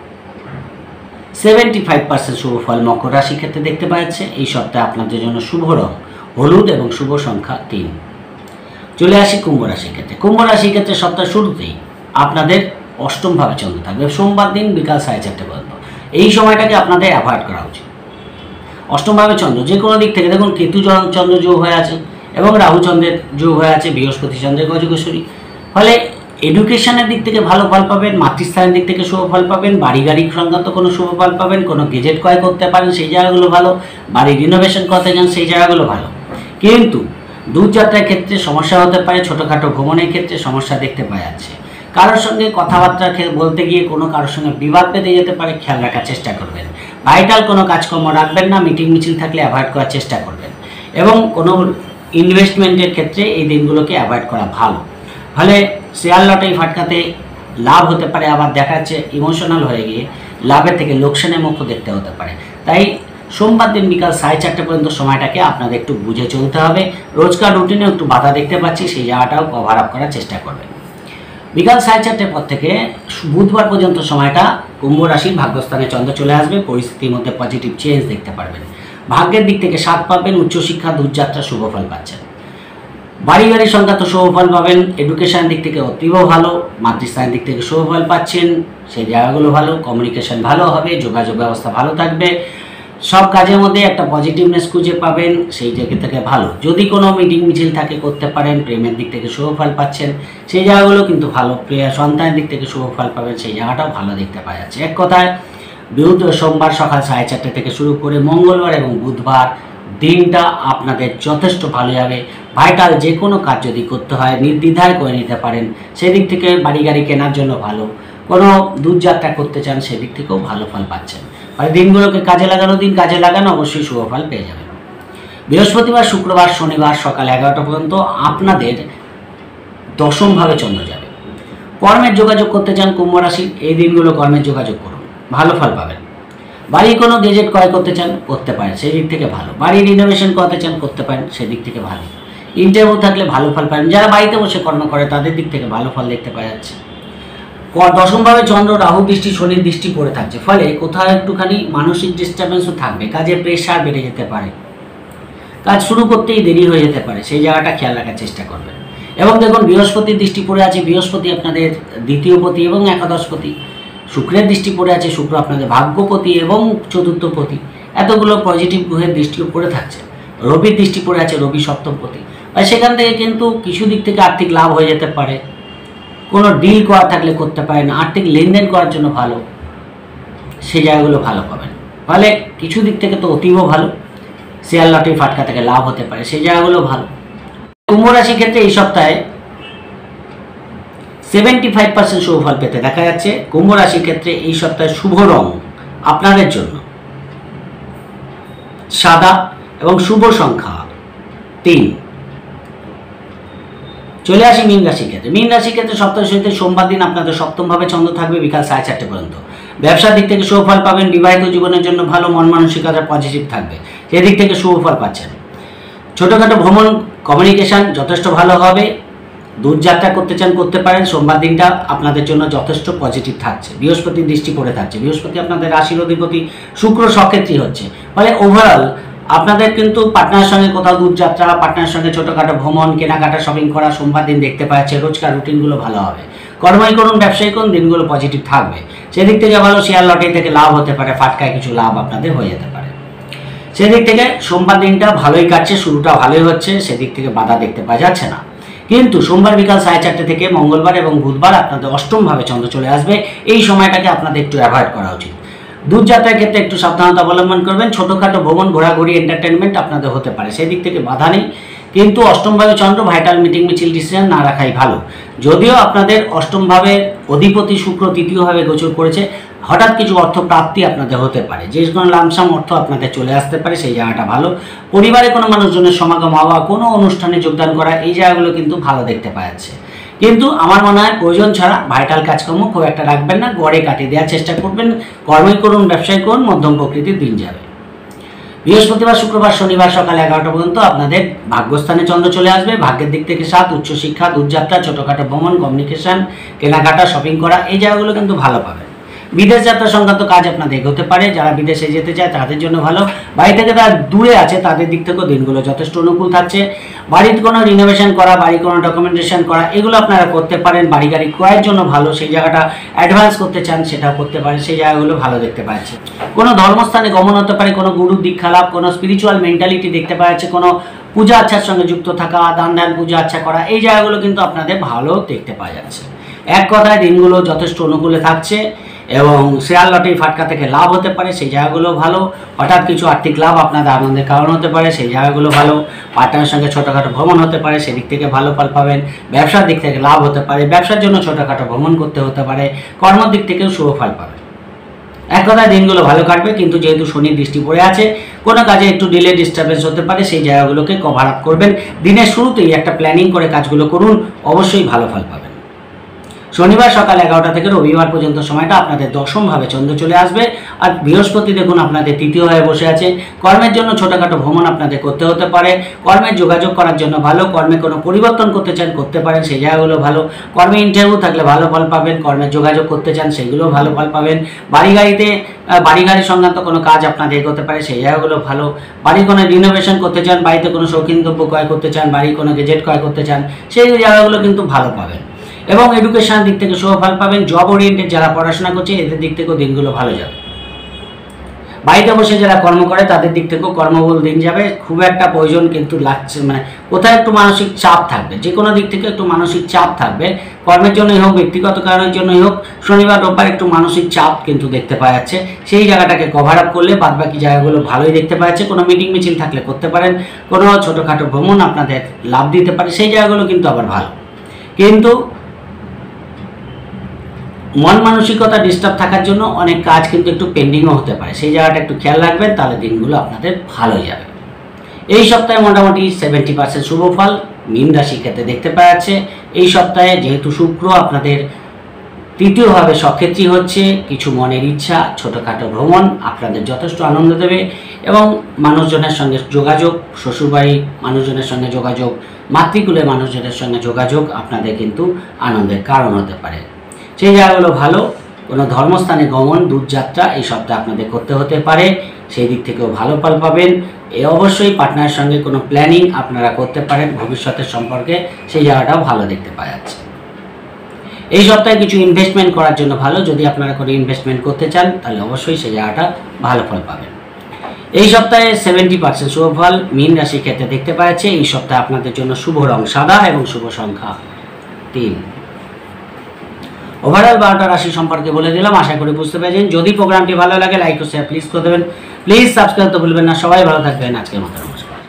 75% শুভ ফল মকর রাশি ক্ষেত্রে দেখতে পাওয়া যাচ্ছে। এই সপ্তাহে আপনাদের জন্য শুভ রং হলুদ এবং শুভ সংখ্যা 3। চলে আসি কুম্ভ রাশির ক্ষেত্রে। কুম্ভ রাশির ক্ষেত্রে সপ্তাহের শুরুতেই আপনাদের অষ্টমভাবে চন্দ্র থাকবে সোমবার দিন বিকাল 4:30 পর্যন্ত। এই সময়টাকে আপনাদের অ্যাভয়েড করা উচিত। অষ্টমভাবে চন্দ্র, যে কোনো দিক থেকে দেখুন কেতু চন্দ্র যোগ হয়ে আছে এবং রাহু চন্দ্রের যোগ হয়ে আছে, বৃহস্পতি চন্দ্রের গজকেশ্বরী। ফলে এডুকেশনের দিক থেকে ভালো ফল পাবেন, মাতৃস্থানের দিক থেকে শুভ ফল পাবেন, বাড়ি গাড়ি সংক্রান্ত কোনো শুভ ফল পাবেন, কোনো গেজেট ক্রয় করতে পারেন সেই জায়গাগুলো ভালো, বাড়ি রিনোভেশন করতে চান সেই জায়গাগুলো ভালো। কিন্তু দূরযাত্রার ক্ষেত্রে সমস্যা হতে পারে, ছোটোখাটো ভ্রমণের ক্ষেত্রে সমস্যা দেখতে পাওয়া যাচ্ছে। কারোর সঙ্গে কথাবার্তা বলতে গিয়ে কোনো কারোর সঙ্গে বিবাদ বেঁধে যেতে পারে, খেয়াল রাখার চেষ্টা করবেন। ভাইটাল কোনো কাজকর্ম রাখবেন না, মিটিং মিছিল থাকলে অ্যাভয়েড করার চেষ্টা করবেন এবং কোনো ইনভেস্টমেন্টের ক্ষেত্রে এই দিনগুলোকে অ্যাভয়েড করা ভালো। ফলে শেয়ার লটারি ফাটকাতে লাভ হতে পারে, আবার দেখা যাচ্ছে ইমোশনাল হয়ে গিয়ে লাভের থেকে লোকসানের মুখ দেখতে হতে পারে। তাই সোমবার দিন বিকাল 4:30 পর্যন্ত সময়টাকে আপনাদের একটু বুঝে চলতে হবে। রোজকার রুটিনে একটু বাধা দেখতে পাচ্ছি, সেই জায়গাটাও কভার আপ করার চেষ্টা করবেন। বিকাল 4:30 পর থেকে বুধবার পর্যন্ত সময়টা কুম্ভ রাশির ভাগ্যস্থানে চন্দ্র চলে আসবে, পরিস্থিতির মধ্যে পজিটিভ চেঞ্জ দেখতে পারবেন। ভাগ্যের দিক থেকে 7 পাবেন, উচ্চশিক্ষা দূরযাত্রা শুভ ফল পাচ্ছেন, বাড়ি গাড়ি সংক্রান্ত শুভ ফল পাবেন, এডুকেশনের দিক থেকে অতীব ভালো, মাতৃস্থানের দিক থেকে শুভ ফল পাচ্ছেন সেই জায়গাগুলো ভালো, কমিউনিকেশন ভালো হবে, যোগাযোগ ব্যবস্থা ভালো থাকবে, সব কাজের মধ্যে একটা পজিটিভনেস খুঁজে পাবেন সেই জায়গা থেকে ভালো। যদি কোনো মিটিং মিছিল থাকে করতে পারেন, প্রেমের দিক থেকে শুভ ফল পাচ্ছেন সেই জায়গাগুলো কিন্তু ভালো, সন্তানের দিক থেকে শুভ ফল পাবেন সেই জায়গাটাও ভালো দেখতে পাওয়া যাচ্ছে। এক কথায় সোমবার সকাল 4:30 থেকে শুরু করে মঙ্গলবার এবং বুধবার দিনটা আপনাদের যথেষ্ট ভালো যাবে। ভাইটাল যে কোনো কাজ যদি করতে হয় নির্দ্বিধায় করে নিতে পারেন, সেদিক থেকে বাড়ি গাড়ি কেনার জন্য ভালো, কোনো দূরযাত্রা করতে চান সেদিক থেকেও ভালো ফল পাচ্ছেন। আর দিনগুলোকে কাজে লাগানো অবশ্যই শুভ ফল পেয়ে যাবেন। বৃহস্পতিবার, শুক্রবার, শনিবার সকাল 11টা পর্যন্ত আপনাদের দশমভাবে চন্দ্র যাবে। কর্মের যোগাযোগ করতে চান কুম্ভ রাশির, এই দিনগুলো কর্মের যোগাযোগ করুন, ভালো ফল পাবেন। বাড়ি কোনো গেজেট ক্রয় করতে চান করতে পারেন, সেই দিক থেকে ভালো। বাড়ি রিনোভেশন করতে চান করতে পারেন, সেদিক থেকে ভালো। ইন্টারভিউ থাকলে ভালো ফল পাবেন। যারা বাড়িতে বসে কর্ম করে তাদের দিক থেকে ভালো ফল দেখতে পাওয়া যাচ্ছে। দশমভাবে চন্দ্র, রাহু দৃষ্টি, শনির দৃষ্টি পড়ে থাকছে, ফলে কোথাও একটুখানি মানসিক ডিস্টারবেন্সও থাকবে, কাজের প্রেশার বেড়ে যেতে পারে, কাজ শুরু করতেই দেরি হয়ে যেতে পারে, সেই জায়গাটা খেয়াল রাখার চেষ্টা করবেন। এবং দেখুন বৃহস্পতির দৃষ্টি পড়ে আছে, বৃহস্পতি আপনাদের দ্বিতীয়পতি এবং একাদশপতি। শুক্রের দৃষ্টি পড়ে আছে, শুক্র আপনাদের ভাগ্যপতি এবং চতুর্থপতি। এতগুলো পজিটিভ গ্রহের দৃষ্টিও পড়ে থাকছে। রবির দৃষ্টি পড়ে আছে, রবি সপ্তমপতি। আর সেখান থেকে কিন্তু কিছু দিক থেকে আর্থিক লাভ হয়ে যেতে পারে, কোনো ডিল করা থাকলে করতে পারেন, আর্থিক লেনদেন করার জন্য ভালো, সেই জায়গাগুলো ভালো পাবেন। ফলে কিছু দিক থেকে তো অতীব ভালো, শেয়ার লটারি ফাটকা থেকে লাভ হতে পারে, সেই জায়গাগুলো ভালো। কুম্ভ রাশির ক্ষেত্রে এই সপ্তাহে 75% শুভ ফল পেতে দেখা যাচ্ছে। কুম্ভ রাশির ক্ষেত্রে এই সপ্তাহে শুভ রং আপনাদের জন্য সাদা এবং শুভ সংখ্যা 3। চলে আসি মীন রাশির ক্ষেত্রে। মীন রাশির ক্ষেত্রে সপ্তাহের শুরুতে সোমবার দিন আপনাদের সপ্তমভাবে চন্দ্র থাকবে বিকাল 4:30 পর্যন্ত। ব্যবসার দিক থেকে শুভ ফল পাবেন, বিবাহিত জীবনের জন্য ভালো, মন মানসিকতা পজিটিভ থাকবে, সেদিক থেকে শুভ ফল পাচ্ছেন। ছোটোখাটো ভ্রমণ, কমিউনিকেশান যথেষ্ট ভালো হবে। দূরযাত্রা করতে চান করতে পারেন, সোমবার দিনটা আপনাদের জন্য যথেষ্ট পজিটিভ থাকছে। বৃহস্পতির দৃষ্টি পড়ে থাকছে, বৃহস্পতি আপনাদের রাশির অধিপতি, শুক্র সক্ষেত্রী হচ্ছে। ফলে ওভারঅল আপনাদের কিন্তু পার্টনারের সঙ্গে কোথাও দূরযাত্রা, পার্টনারের সঙ্গে ছোটোখাটো ভ্রমণ, কেনাকাটা, শপিং করা সোমবার দিন দেখতে পাচ্ছে। রোজকার রুটিনগুলো ভালো হবে, কর্মই করুন, ব্যবসায়ী করুন, দিনগুলো পজিটিভ থাকবে, সেদিক থেকে ভালো। শেয়ার লটারি থেকে লাভ হতে পারে, ফাটকায় কিছু লাভ আপনাদের হয়ে যেতে পারে, সেদিক থেকে সোমবার দিনটা ভালোই কাটছে, শুরুটা ভালোই হচ্ছে, সেদিক থেকে বাধা দেখতে পাওয়া যাচ্ছে না। কিন্তু সোমবার বিকাল 4:30 থেকে মঙ্গলবার এবং বুধবার আপনাদের অষ্টমভাবে চন্দ্র চলে আসবে, এই সময়টাকে আপনাদের একটু অ্যাভয়েড করা উচিত। দূরযাত্রার ক্ষেত্রে একটু সাবধানতা অবলম্বন করবেন। ছোটোখাটো ভ্রমণ, ঘোরাঘুরি, এন্টারটেনমেন্ট আপনাদের হতে পারে, সেদিক থেকে বাধা নেই। কিন্তু অষ্টমভাবে চন্দ্র, ভাইটাল মিটিং মিছিল ডিসিশন না রাখাই ভালো। যদিও আপনাদের অষ্টমভাবের অধিপতি শুক্র তৃতীয়ভাবে গোচর করেছে, হঠাৎ কিছু অর্থ প্রাপ্তি আপনাদের হতে পারে, যে কোনো লামসাম অর্থ আপনাদের চলে আসতে পারে, সেই জায়গাটা ভালো। পরিবারে কোনো মানুষজনের সমাগম হওয়া, কোনো অনুষ্ঠানে যোগদান করা, এই জায়গাগুলো কিন্তু ভালো দেখতে পাওয়া যাচ্ছে। কিন্তু আমার মনে হয় প্রয়োজন ছাড়া ভাইটাল কাজকর্ম খুব একটা রাখবেন না, গড়ে কাটিয়ে দেওয়ার চেষ্টা করবেন। কর্মই করুন, ব্যবসায় করুন, মধ্যম প্রকৃতির দিন যাবে। বৃহস্পতিবার, শুক্রবার, শনিবার সকাল 11টা পর্যন্ত আপনাদের ভাগ্যস্থানে চন্দ্র চলে আসবে। ভাগ্যের দিক থেকে 7, উচ্চশিক্ষা, দূরযাত্রা, ছোটোখাটো ভ্রমণ, কমিউনিকেশান, কেনাকাটা, শপিং করা, এই জায়গাগুলো কিন্তু ভালো পাবেন। বিদেশ যাত্রা সংক্রান্ত কাজ আপনাদের এগোতে পারে। যারা বিদেশে যেতে চায় তাদের জন্য ভালো। বাড়ি থেকে যারা দূরে আছে তাদের দিক থেকেও দিনগুলো যথেষ্ট অনুকূল থাকছে। বাড়ির কোনো রিনোভেশন করা, বাড়ির কোনো ডকুমেন্টেশন করা, এগুলো আপনারা করতে পারেন। বাড়ি গাড়ি ক্রয়ের জন্য ভালো, সেই জায়গাটা অ্যাডভান্স করতে চান সেটাও করতে পারেন, সেই জায়গাগুলো ভালো দেখতে পাচ্ছে। কোনো ধর্মস্থানে গমন হতে পারে, কোনো গুরুর দীক্ষা লাভ, কোনো স্পিরিচুয়াল মেন্টালিটি দেখতে পাওয়া যাচ্ছে, কোনো পূজা আচ্ছার সঙ্গে যুক্ত থাকা, দান ধ্যান পূজা আচ্ছা করা, এই জায়গাগুলো কিন্তু আপনাদের ভালো দেখতে পাওয়া যাচ্ছে। এক কথায় দিনগুলো যথেষ্ট অনুকূলে থাকছে এবং শেয়ার লটারি ফাটকা থেকে লাভ হতে পারে, সেই জায়গাগুলো ভালো। হঠাৎ কিছু আর্থিক লাভ আপনাদের আনন্দের কারণ হতে পারে, সেই জায়গাগুলো ভালো। পার্টনারের সঙ্গে ছোটোখাটো ভ্রমণ হতে পারে, সেদিক থেকে ভালো ফল পাবেন। ব্যবসার দিক থেকে লাভ হতে পারে, ব্যবসার জন্য ছোটোখাটো ভ্রমণ করতে হতে পারে। কর্মের দিক থেকেও শুভ ফল পাবেন। এক কথায় দিনগুলো ভালো কাটবে, কিন্তু যেহেতু শনির দৃষ্টি পড়ে আছে, কোনো কাজে একটু ডিলে ডিস্টারবেন্স হতে পারে, সেই জায়গাগুলোকে কভার আপ করবেন। দিনের শুরুতেই একটা প্ল্যানিং করে কাজগুলো করুন, অবশ্যই ভালো ফল পাবেন। শনিবার সকাল 11টা থেকে রবিবার পর্যন্ত সময়টা আপনাদের দশমভাবে চন্দ্র চলে আসবে। আর বৃহস্পতি দেখুন আপনাদের তৃতীয় হয়ে বসে আছে। কর্মের জন্য ছোটোখাটো ভ্রমণ আপনাদের করতে হতে পারে। কর্মের যোগাযোগ করার জন্য ভালো। কর্মে কোনো পরিবর্তন করতে চান করতে পারেন, সেই জায়গাগুলো ভালো। কর্মে ইন্টারভিউ থাকলে ভালো ফল পাবেন। কর্মের যোগাযোগ করতে চান সেগুলোও ভালো ফল পাবেন। বাড়ি গাড়ি সংক্রান্ত কোনো কাজ আপনাদের এগোতে পারে, সেই জায়গাগুলো ভালো। বাড়ির কোনো রিনোভেশন করতে চান, বাড়িতে কোনো শৌখিন দ্রব্য ক্রয় করতে চান, বাড়ির কোনো গেজেট ক্রয় করতে চান, সেই জায়গাগুলো কিন্তু ভালো পাবেন। এবং এডুকেশন দিক থেকে শুভ ফল পাবেন। জব ওরিয়েন্টেড যারা পড়াশোনা করছে এদের দিক থেকেও দিনগুলো ভালো যাবে। বাড়িতে বসে যারা কর্ম করে তাদের দিক থেকেও কর্মবল দিন যাবে। খুব একটা প্রয়োজন কিন্তু লাগছে, মানে কোথায় একটু মানসিক চাপ থাকবে, যে কোনো দিক থেকে একটু মানসিক চাপ থাকবে। কর্মের জন্যই হোক, ব্যক্তিগত কারণের জন্যই হোক, শনিবার রোববার একটু মানসিক চাপ কিন্তু দেখতে পাওয়া যাচ্ছে। সেই জায়গাটাকে কভার আপ করলে বাদবাকি জায়গাগুলো ভালোই দেখতে পাওয়া যাচ্ছে। কোনো মিটিং মিছিল থাকলে করতে পারেন। কোনো ছোটোখাটো ভ্রমণ আপনাদের লাভ দিতে পারে, সেই জায়গাগুলো কিন্তু আবার ভালো। কিন্তু মন মানসিকতা ডিস্টার্ব থাকার জন্য অনেক কাজ কিন্তু একটু পেন্ডিংও হতে পারে, সেই জায়গাটা একটু খেয়াল রাখবেন, তাহলে দিনগুলো আপনাদের ভালো যাবে। এই সপ্তাহে মোটামুটি 70% শুভ ফল মীন রাশির ক্ষেত্রে দেখতে পাওয়া যাচ্ছে। এই সপ্তাহে যেহেতু শুক্র আপনাদের তৃতীয়ভাবে সক্ষেত্রী হচ্ছে, কিছু মনের ইচ্ছা, ছোটোখাটো ভ্রমণ আপনাদের যথেষ্ট আনন্দ দেবে। এবং মানুষজনের সঙ্গে যোগাযোগ, শ্বশুরবাড়ির মানুষজনের সঙ্গে যোগাযোগ, মাতৃকুলের মানুষজনের সঙ্গে যোগাযোগ আপনাদের কিন্তু আনন্দের কারণ হতে পারে, সেই জায়গাগুলো ভালো। কোনো ধর্মস্থানে গমন, দূরযাত্রা এই সপ্তাহে আপনাদের করতে হতে পারে, সেই দিক থেকেও ভালো ফল পাবেন। অবশ্যই পার্টনারের সঙ্গে কোনো প্ল্যানিং আপনারা করতে পারেন ভবিষ্যতের সম্পর্কে, সেই জায়গাটাও ভালো দেখতে পাওয়া যাচ্ছে। এই সপ্তাহে কিছু ইনভেস্টমেন্ট করার জন্য ভালো। যদি আপনারা কোনো ইনভেস্টমেন্ট করতে চান তাহলে অবশ্যই সেই জায়গাটা ভালো ফল পাবেন। এই সপ্তাহে 70% শুভ ফল মীন রাশির ক্ষেত্রে দেখতে পাওয়া যাচ্ছে। এই সপ্তাহে আপনাদের জন্য শুভ রং সাদা এবং শুভ সংখ্যা 3। ওভারঅল 12টা রাশি সম্পর্কে বলে দিলাম, আশা করি বুঝতে পেরেছেন। যদি প্রোগ্রামটি ভালো লাগে লাইক ও শেয়ার প্লিজ করে দেবেন। প্লিজ সাবস্ক্রাইব তো ভুলবেন না। সবাই ভালো থাকবেন। আজকের মতো।